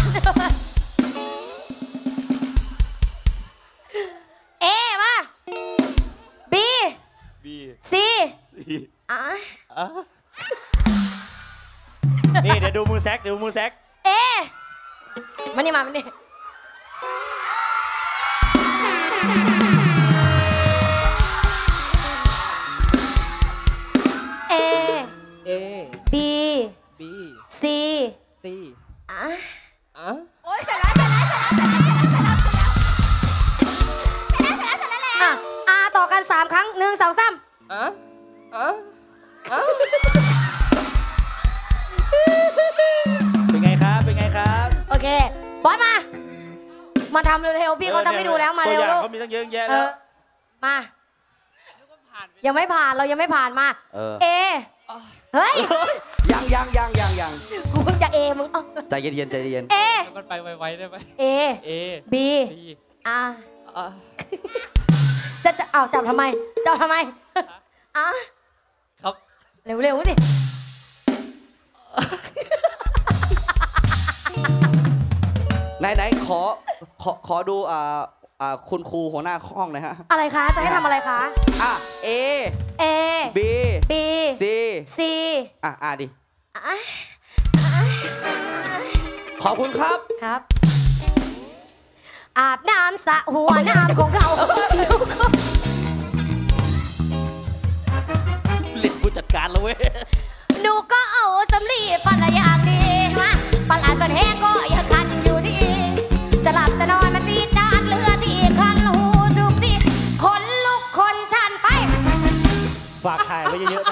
S1: เอมา B
S4: บี
S1: C อ่ะ
S4: นี่เดี๋ยวดูมือแซกเดี๋ยวดูมือแซก
S1: เอมานี่มามานี่ A
S2: A
S1: B
S2: B
S1: C
S2: C
S1: อ่ะ
S2: อ่ะ
S1: โอ๊ยเสร็จแล้วเสร็จแล้วเสร็จแล้วเสร็จแล้วเสร็จแล้วเสร็จแล้วเสร็จแล้วอ่ะอาต่อกันสามครั้งหนึ่งสองสาม
S2: อ่ะอ่ะอ่ะ
S4: เป็นไงครับเป็นไงครับ
S1: โอเคบอสมา มาทำเร็วๆพี่เขาทำให้ดูแล้วมาเร็ว
S4: ตัวอย่า
S1: ลู
S4: ง
S1: ก
S4: เขามีตั้งเยอะแยะ
S1: เอ
S4: แล้ว
S1: อมา ยังไม่ผ่านเรายังไม่ผ่านมา
S2: เออ
S1: เอเฮ้ย
S2: ยังยังยังยังยัง
S1: กูเพิ่งจะเอมึงเอา
S2: ใจเย็นๆใจเย็น
S1: เอ
S5: มันไปไวๆได้ไหม
S1: เอ
S5: เอ
S1: บี
S5: บี
S1: อ่ะ
S5: อ่ะ
S1: จะจะเอาจับทำไมจับทำไมอ่ะ
S5: ครับ
S1: เร็วๆสิ
S2: ไหนไหนขอขอขอดูอ่าอ่าคุณครูหัวหน้าห้องหน่อยฮะ
S1: อะไรคะจะให้ทำอะไรคะ
S2: อ่ะ A
S1: A
S2: B
S1: B
S2: C
S1: C
S2: อ่ะอ่ะดิ
S1: อ่ะ
S2: ขอบคุณครับ
S1: ครับ อาบน้ำสระหัวน้ำของเขา
S4: เล่นผู้จัดการแล้วเว้ย
S1: หนูก็เอาสำลีปลาอย่างดีมาปลาจนแห้งก็ยังคันอยู่ดี จะหลับจะนอนมันตีจานเลือดที่คันหูทุกทีคนลุกคนชันไป
S4: ฝากถ่ายไว้เยอะๆนะ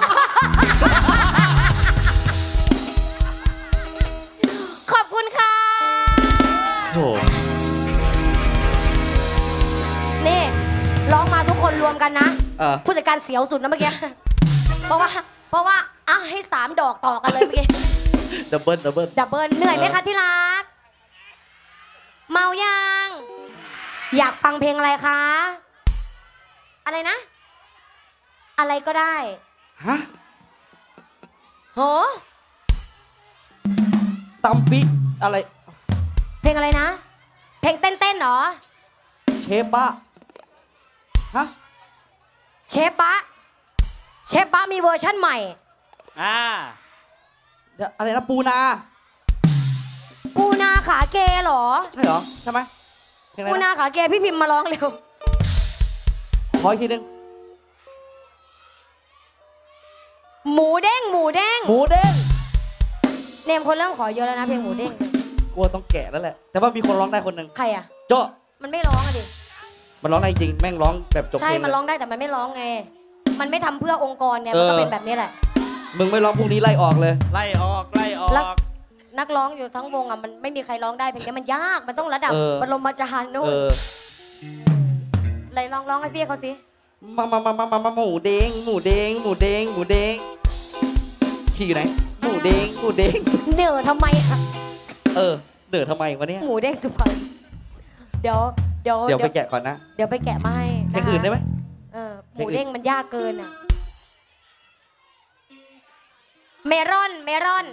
S1: ขอบคุณค่ะ
S4: โอ้
S1: นี่ร้องมาทุกคนรวมกันนะ
S2: เออ
S1: ผู้จัดการเสียวสุดนะเมื่อกี้ เพราะว่า เพราะว่าอ่ะให้สามดอกต่อกันเลยเมื่อกี้
S2: ดับเบิลดับเบิล
S1: ดับเบิลเหนื่อยไหมคะที่รัก เมายัง อยากฟังเพลงอะไรคะ อะไรนะ อะไรก็ได้
S2: ฮะ
S1: โห
S2: ตัมปิอะไร
S1: เพลงอะไรนะ เพลงเต้นๆเหรอ
S2: เชฟบะฮะ
S1: เชฟบะ เชฟบะมีเวอร์ชั่นใหม่
S4: อ่า
S2: เดี๋ยวอะไรนะปูนา
S1: ปูนาขาเกเหรอ
S2: ใช่เหรอ ใช่ไหมเพลงอะไร
S1: ปูนา
S2: นะ
S1: ขาเกพี่พิมพ์มาร้องเร็ว
S2: ขออีกทีหนึง
S1: หมูเด้งหมูเด้ง
S2: หมูเด้ง
S1: เนมคนเริ่มขอเยอะแล้วนะเพลงหมูเด้ง
S2: กลัวต้องแกะแล้วแหละ แต่ว่ามีคนร้องได้คนหนึ่ง
S1: ใครอ่ะ
S2: โจ้
S1: มันไม่ร้องอะดิ
S2: มันร้องได้จริง แม่งร้องแบบจบเพ
S1: ใช่
S2: ลง
S1: มัน
S2: เลย
S1: ร้องได้แต่มันไม่ร้องไง มันไม่ทำเพื่อองค์กรเนี่ย
S2: เออ
S1: มันก็เป็นแบบนี้แหละ
S2: มึงไม่ร้องพรุ่งนี้ไล่ออกเลย
S4: ไล่ออกไล่ออ
S1: แล้ว
S4: ก
S1: นักร้องอยู่ทั้งวงอ่ะมันไม่มีใครร้องได้เพลงนี้มันยาก มันต้องระดับ
S2: เออ
S1: บรมจารย์นู่
S2: เอน อ
S1: ไหนลองร้องให้พี่เขาสิ
S2: มามามามามามาหมูเด้งหมูเด้งหมูเด้งหมูเด้งขี่อยู่ไหน หมูเด้งหมูเด้ง
S1: เหนื่อยทำไมอะ
S2: เออเหนื่อยทำไมวะเนี่ย
S1: หมูเด้งสุพรรณเดี๋ยวเดี๋ยว
S2: เดี๋ยวไปแกะก่อนนะ
S1: เดี๋ยวไปแกะมาให้
S2: เพล
S1: นะ
S2: งอื่นได้ไหม
S1: เออหมูเด้งมันยากเกินอ่ะ เมรอน เมรอน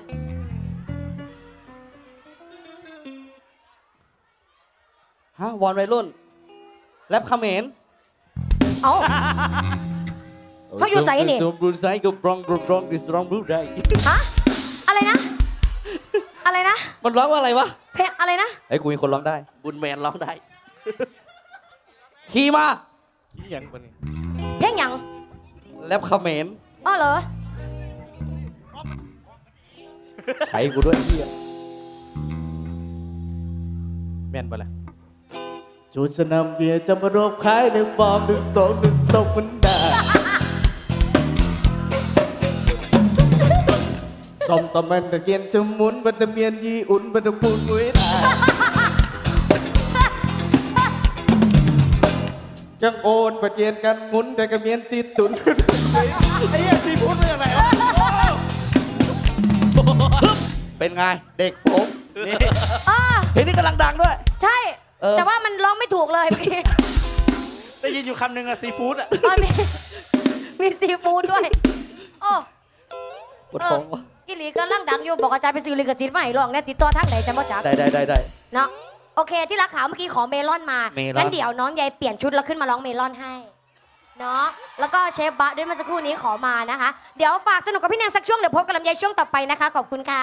S2: ฮะวอนวัยรุ่นแรปเขมร
S1: เอ้า เขาอยู่ไสนี่
S2: บรูไซกับบรองบรองบรองดิสรองบรูได้
S1: ฮะ อะไรนะ อะไรนะ
S2: มันร้องว่าอะไรวะ
S1: เพเพลงอะไรนะ
S2: ไอ้กูมีคนร้องได้
S4: บุญแมนร้องได้
S2: ขี่มา
S6: ขี้ยังปะเนี่ย
S1: เพลงหยัง
S2: แลบเขมร
S1: อ๋อเหรอ
S2: ใช้กูด้วยไอ้เหี้ย
S6: แม่นปะล่ะจูสนามเบียร์จะมารบขายหนึ่งบอมหนึ่งสองหนึ่งสองมันได้สมสมมันตะเกียนชะมุนบัตรเมียนยีอุ่นบัตรพูนมวยได้ยังโอนประเจียนกันหมุนแต่กระเมียนตีตุนไอ้เหี้ยตีพูดเรื่องอะไรวะ
S2: เป็นไงเด็กผม
S1: อ่า
S2: เพลงนี้กำลังดังด้วย
S1: ใช่
S2: เออ
S1: แต่ว่ามันร้องไม่ถูกเลยพี่
S6: ได้ยินอยู่คำหนึ่งอะซีฟู้ดอะ
S1: อ๋อมีมีซีฟู้ดด้วย โอ้
S2: ปวด
S1: เอ
S2: ท้
S1: อ
S2: องวะ
S1: อีหลีก็ลั่งดังอยู่บอกอาจารย์ไปซื้อลิขสิทธิ์มาให้ร้องเนี่ยติดต่อทางไหนจะมาจับ
S2: ได้ได้ได้ได้
S1: เนาะโอเคที่รักขาวเมื่อกี้ขอเมลอนมา
S2: เมลอน
S1: งั้นเดี๋ยวน้องยายเปลี่ยนชุดแล้วขึ้นมาร้องเมลอนให้เนาะแล้วก็เชฟบะด้วยเมื่อสักครู่นี้ขอมานะคะ เดี๋ยวฝากสนุกกับพี่แนนสักช่วงเดี๋ยวพบกับลำไยช่วงต่อไปนะคะขอบคุณค่ะ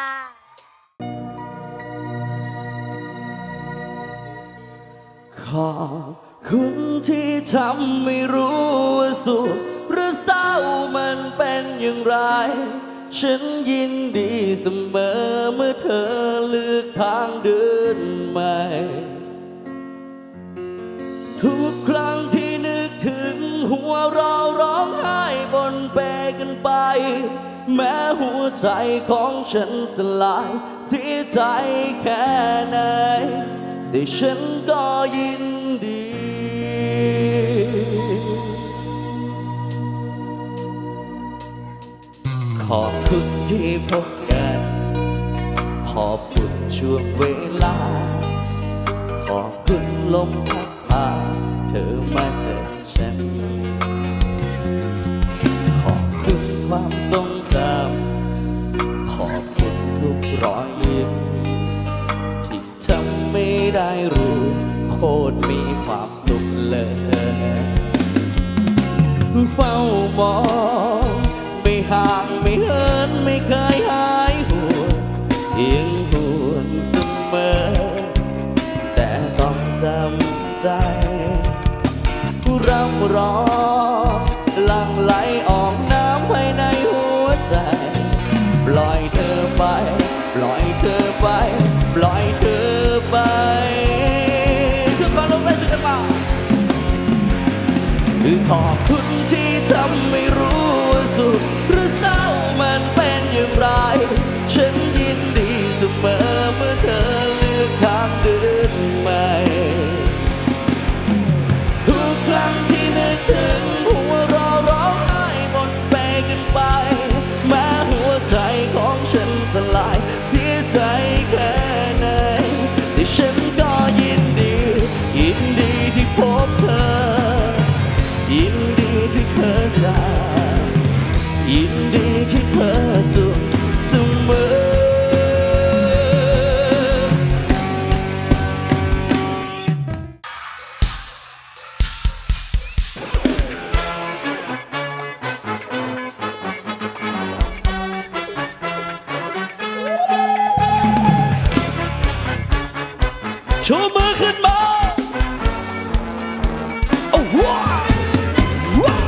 S2: ขอบคุณที่ทำไม่รู้ว่าสุขหรือเศร้ามันเป็นอย่างไร ฉันยินดีเสมอเมื่อเธอเลือกทางเดินใหม่ ทุกครั้งที่นึกถึงหัวเราร้องไห้บนเปกันไป แม้หัวใจของฉันสลายเสียใจแค่ไหนแต่ฉันก็ยินดี ขอบคุณที่พบกัน ขอบคุณช่วงเวลา ขอบคุณลมพัดพาเธอมาเจอฉัน ขอบคุณความทรงจำขอบคุณทุกรอยยิ้มที่ทำไม่ได้รู้โคตรมีความสุขเลยเฝ้ามองไม่ห่างไม่เหินไม่เคยหายห่วงยังห่วงเสมอแต่ต้องจำใจร่ำรอหลั่งไหลออกน้ำภายในหัวใจปล่อยเธอไปปล่อยเธอไปปล่อยเธอไปทุกคนลงไปสุดกันมาขอบคุณที่ทำไม่รู้ว่าสุขหรือเศร้ามันเป็นอย่างไรฉันยินดีเสมอเมื่อเธอเลือกทางเดินใหม่ทุกครั้งที่นึกถึงหัวเราร้องไห้บนเปกันไปแม้หัวใจของฉันสลายเสียใจแค่ไหนแต่ฉันก็ยินดียินดีที่พบเธอยินดีที่เธอจากยินดีที่เธอสุขเสมอชูมือขึ้นมาโอ้ว้าวว้าว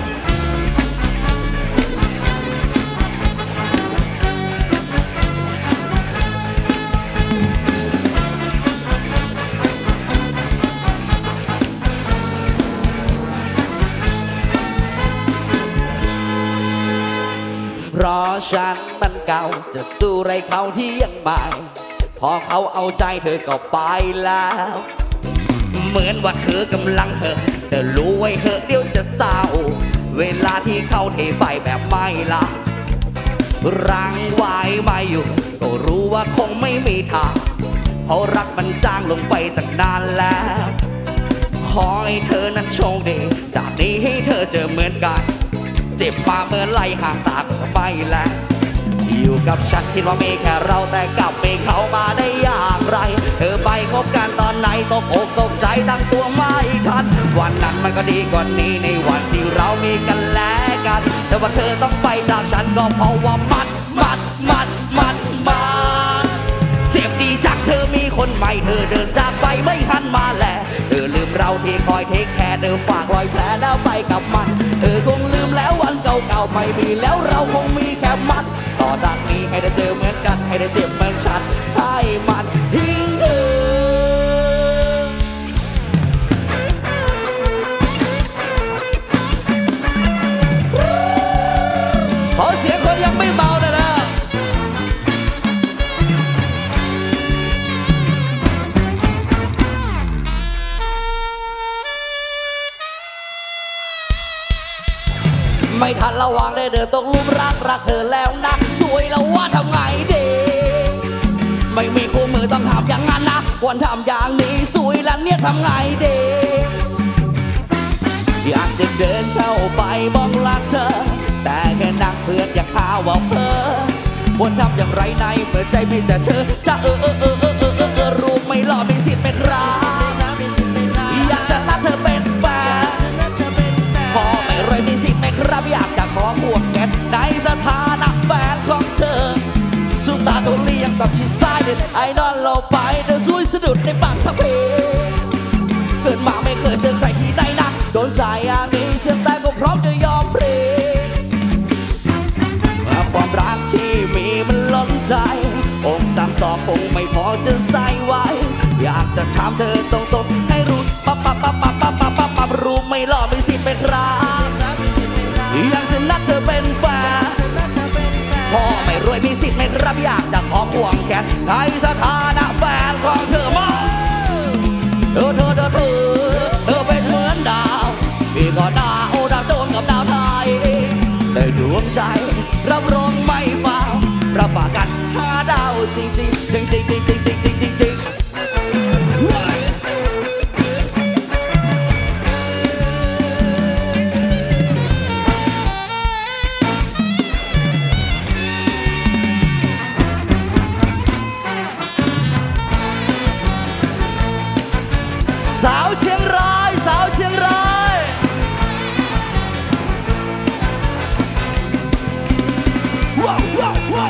S2: เพราะฉันมันเก่าจะสู้ไรเขาที่ยังใหม่พอเขาเอาใจเธอก็ไปแล้วเหมือนว่าเธอกำลังเหอะแต่รู้ไว้เหอะเดี๋ยวจะเศร้าเวลาที่เขาเทไปแบบไม่ละรังไว้ไม่อยู่ก็รู้ว่าคงไม่มีทางเพราะรักมันจางลงไปตั้งนานแล้วขอให้เธอนั้นโชคดีจากนี้ให้เธอเจอเหมือนกันเจ็บมาเมื่อไรห่างตาก็จะไม่แล้วอยู่กับฉันคิดว่ามีแค่เราแต่กลับมีเขามาได้อย่างไรเธอไปคบกันตอนไหนตกอกตกใจตั้งตัวไม่ทันวันนั้นมันก็ดีกว่านี้ในวันที่เรามีกันและกันแต่ว่าเธอต้องไปจากฉันก็เพราะว่ามันมันมันมันมันเจ็บดีจังเธอมีคนใหม่เธอเดินจากไปไม่หันมาแลเธอลืมเราที่คอยเทคแคร์เธอฝากรอยแผลแล้วไปกับมันเธอคงลืมแล้ววันเก่าๆไม่มีแล้วเราคงมีแค่มันต่อจากนี้ให้ได้เจอเหมือนกันให้ได้เจ็บเหมือนฉันให้มันทิ้งเธอขอเสียงคนยังไม่เมานะนะไม่ทันระวังได้เดินตกลุมรักรักเธอแล้วนะสวยแล้วว่าทำไงดีไม่มีคู่มือต้องทำอย่างนั้นนะควรทำอย่างนี้สวยแล้วเนี่ยทำไงดีอยากจะเดินเข้าไปมองรักเธอแต่แค่นักเพื่อนอยากพาว่าเพ้อควรทำอย่างไรในเมื่อใจมีแต่เธอจะเออเออเออเออเออเออเออรูปไม่หล่อมีสิทธิ์ไหมครับอยากจะนัดเธอเป็นแฟนพอไม่รวยมีสิทธิ์ไหมครับอยากจะขอควงแขนในสถานะแฟนของเธอสุดตาตัวเลี้ยงตับชิดซ้ายเด็ดไอ้นอนเราไปเธอสวยสะดุดในปากทับเพเกิดมาไม่เคยเจอใครที่ไหนนะโดนใจอย่างนี้เสียงแต่ก็พร้อมจะยอมเพลงความรักที่มีมันล้นใจองค์สามสองคงไม่พอจะใส่ไว้อยากจะถามเธอตรงๆให้รู้ปั๊บปั๊บปั๊บปั๊บปั๊บปั๊บปั๊บปั๊บรู้ไม่หล่อไม่สิทธิ์เป็นครับอยากจะนัดเธอเป็นแฟนพ่อไม่รวยมีสิทธิ์ไหมครับอยากจะขอควงแขนในสถานะแฟนของเธอมาเธอเธอเธอเธอเธอเป็นเหมือนดาวพี่ก็ดาวดาวโดนกับดาวไทยได้ดวงใจรับรองไม่เบารับประกันห้าดาวจริงจริงจริงจริงจริงจริงจริงจริงจริงจริงสาวเชียงรายสาวเชียงรายว้าวว้าวว้าว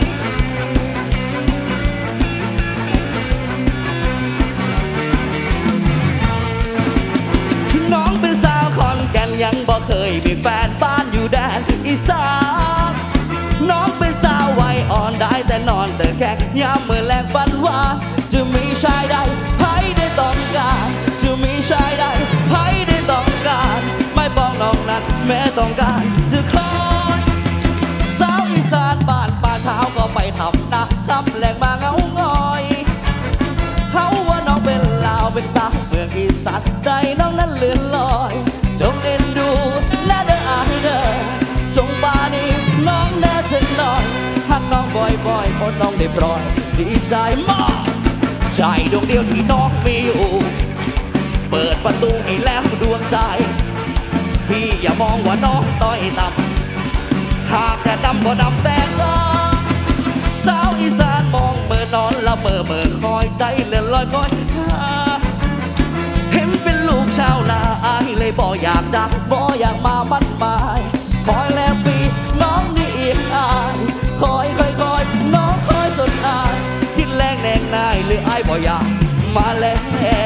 S2: น้องเป็นสาวขอนแก่นยังบ่เคยมีแฟนบ้านอยู่แดนอีสานน้องเป็นสาววัยอ่อนได้แต่นอนแต่แค่ยามเมื่อแลกฝันว่าจะมีชายใดให้ได้ต้องการจะมีชายใดให้ได้ต้องการไม่ป้องน้องนั้นแม้ต้องการจะคอยสาวอีสานบ้านป่าเช้าก็ไปทำนาทำแหลกมาเงาง่อยเขาว่าน้องเป็นลาวเป็นสาวเมืองอีสานใจน้องนั้นเลื่อนลอยจงเอ็นดูและเด้ออายเด้อจงปานีน้องแน่เช่นน้อยหักน้องบ่อยๆคนน้องได้ปล่อยดีใจมากใจดวงเดียวที่น้องมีอยู่เปิดประตูให้แล้วดวงใจพี่อย่ามองว่าน้องต้อยต่ำหากแต่ดำก็ดำแต่ก็สาวอีสานมองเมื่อนอนละเมื่อเมื่อคอยใจเลื่อนลอยคอยเห็นเป็นลูกชาวนาอายเลยบ่อยากดักบ่อยากมามั่นหมายคอยแล้วปีน้องนี่เอียงอายคอยคอยคอยน้องคอยจนอายคิดแรงแนงนายหรืออายบ่อยากมาแล้ว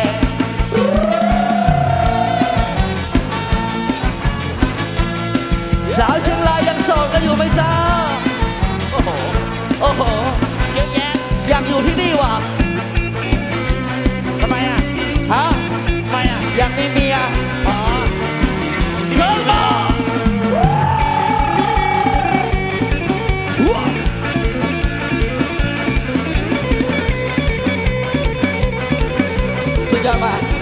S2: สาวเชียงรายยังโสดกันอยู่ไหมจ้าโอ้โหโอ้โหเยอะแยะอยากอยู่ที่นี่ว่ะทำไมอ่ะฮะทำไมอ่ะอยากมีเมียอ๋อเซิร์ฟมาสุดยอดมาก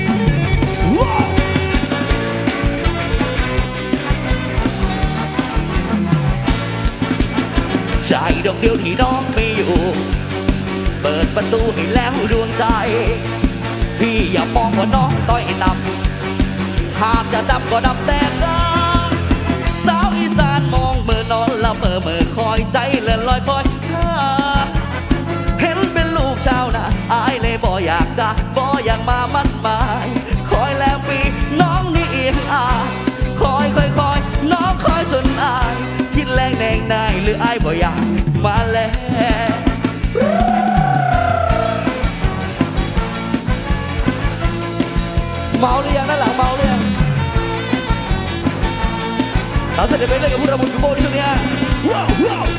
S2: ใจดวงเดียวที่น้องมีอยู่เปิดประตูให้แล้วดวงใจพี่อย่ามองว่าน้องต้อยต่ำหากจะดำก็ดำแต่ก็สาวอีสานมองเมื่อนอนละเมื่อเมื่อคอยใจเลื่อนลอยคอยเห็นเป็นลูกชาวนาอายเลยบ่อยากดักบ่อยากมามั่นหมายคอยแล้วปีน้องนี่เอียงอายคอยคอยคอยน้องคอยจนอายคิดแรงแดงนายหรืออายบ่อยากมาแล้ว
S4: เมาหรือยังด้านหลังเมาหรือยังเราจะได้ไปเล่นกับพวกเราบุญกุโบที่ช่วงนี้ว้าวว้าว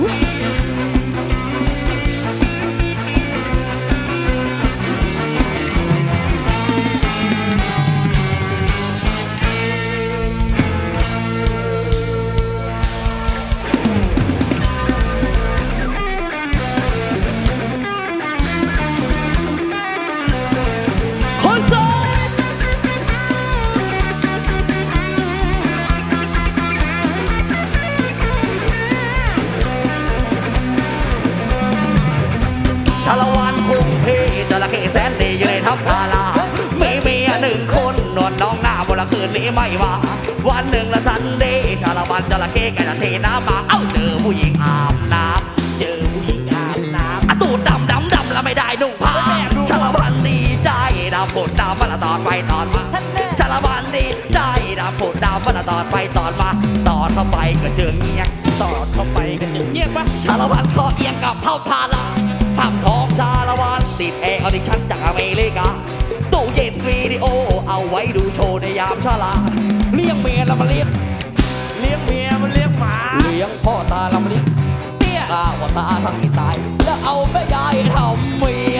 S4: ชาละวันคงที่จระเข้แสนดีอยู่ในทับทารามีเมียหนึ่งคนนวลน้องหน้าบนละคืนนี้ไม่มาวันหนึ่งละสันเดย์ชาละวันจระเข้แกจะเทน้ำมาเอ้าเจอผู้หญิงอาบน้ำเจอผู้หญิงอาบน้ำอะตูดดำดำดำแล้วไม่ได้นุ่งผ้าชาละวันดีใจดำผดดำมันละตอนไปตอนมาชาละวันดีใจดำผดดำมันละตอนไปตอนมาตอนเข้าไปก็เจอเงียบตอนเข้าไปก็เจอเงียบปะชาละวันคอเอียงกับเท่าทาราทำของชาละวันติดแอร์ออดิชั่นจากอเมริกาตู้เย็นวิดีโอเอาไว้ดูโชว์ในยามชาลาเลี้ยงเมียแล้วมาเลี้ยงเลี้ยงเมียมันเลี้ยงหมาเลี้ยงพ่อตาแล้วมาเลี้ยงเตี้ยตาว่าตาทั้งไม่ตายแล้วเอาแม่ยายทำเมีย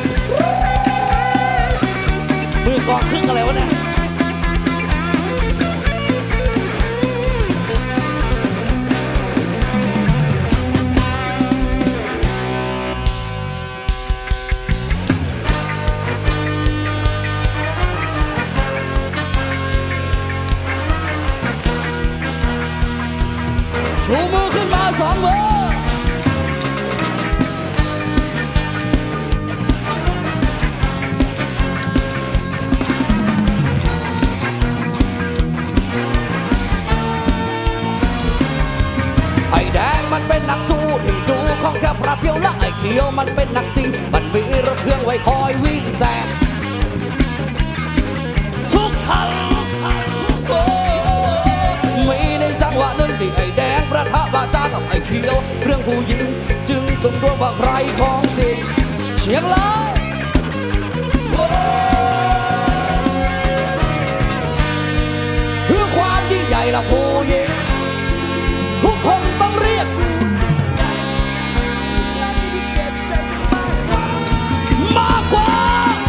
S4: มือกองครึ่งอะไรวะเนี่ยชูมือขึ้นมาสองมือไอ้แดงมันเป็นนักสู้ที่ดูของแค่พระเพียวและไอ้เขียวมันเป็นนักซิ่งมันมีรถเครื่องไว้คอยวิ่งแซงทุกคันมีในจังหวะหนึ่งที่ไอ้แดงประทะบาจากับไอ้เขียวเรื่องผู้หญิงจึงต้องดวงว่าใครของจริงเชียงรายเพื่อความยิ่งใหญ่ละผู้หญิงทุกคนต้องเรียกมากกว่า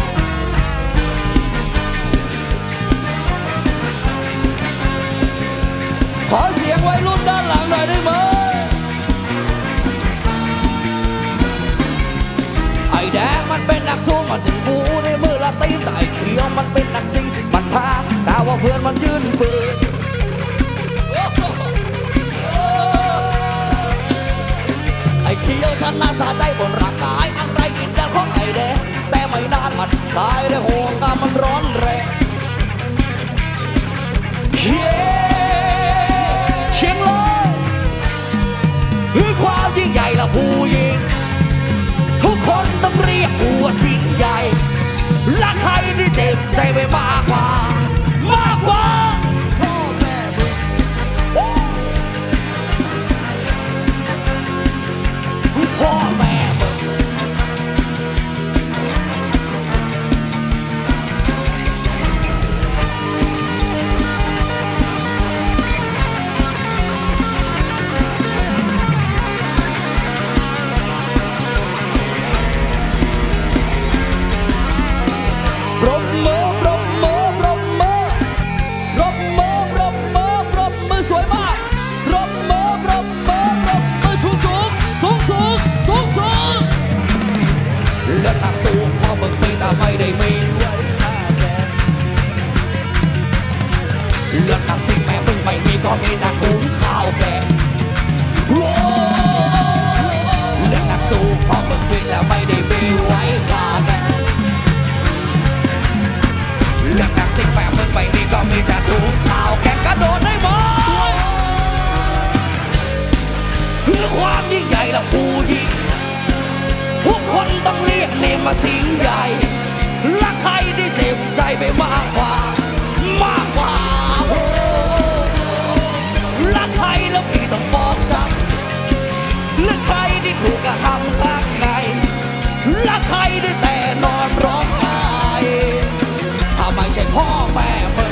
S4: ขอเสียงวัยรุ่นด้านหลังหน่อยได้ไหมไอ้แดงมันเป็นนักสู้มันถึงบูในมือละตีแต่ไอ้เขียวมันเป็นนักซิ่งมันพาแต่ว่าเพื่อนมันยืนปืนไอ้เขียวชนะสะใจบนร่างกายอันไรดินแดนของไอ้แดงแต่ไม่นานมันตายได้ห่วงกามันร้อนแรงเชียงรายคือความยิ่งใหญ่ละผู้หญิงทุกคนต้องเรียกกูว่าสิ่งใหญ่และใครที่เจ็บใจไปมากกว่ามากกว่าพ่อแม่มึงพ่อแม่มึงปรบมือปรบมือปรบมือปรบมือปรบมือปรบมือสวยมากปรบมือปรบมือปรบมือสูงสูงสูงสูงสูงสูงเลือดนักสู้พอมึงมีแต่ไม่ได้มีไว้ฆ่าแกเลือดนักสิ่งแม้มึงไม่มีก็มีแต่คุ้มข้าวแกเลือดนักสู้พอมึงมีแต่ไม่ได้มีไว้ฆ่าแกเรื่องนักสิ่งแปลกมึงไม่มีก็มีแต่ถุงเท้าแกกระโดดได้ไหมเพื่อความยิ่งใหญ่ละผู้หญิงทุกคนต้องเรียกนี่มาสิ่งใหญ่และใครที่เจ็บใจไปมากกว่ามากกว่าและใครแล้วพี่ต้องบอกซ้ำและใครที่ถูกกระทำข้างในและใครได้แต่นอนร้องไห้ทำไม
S2: ช่พ่อแม่มึง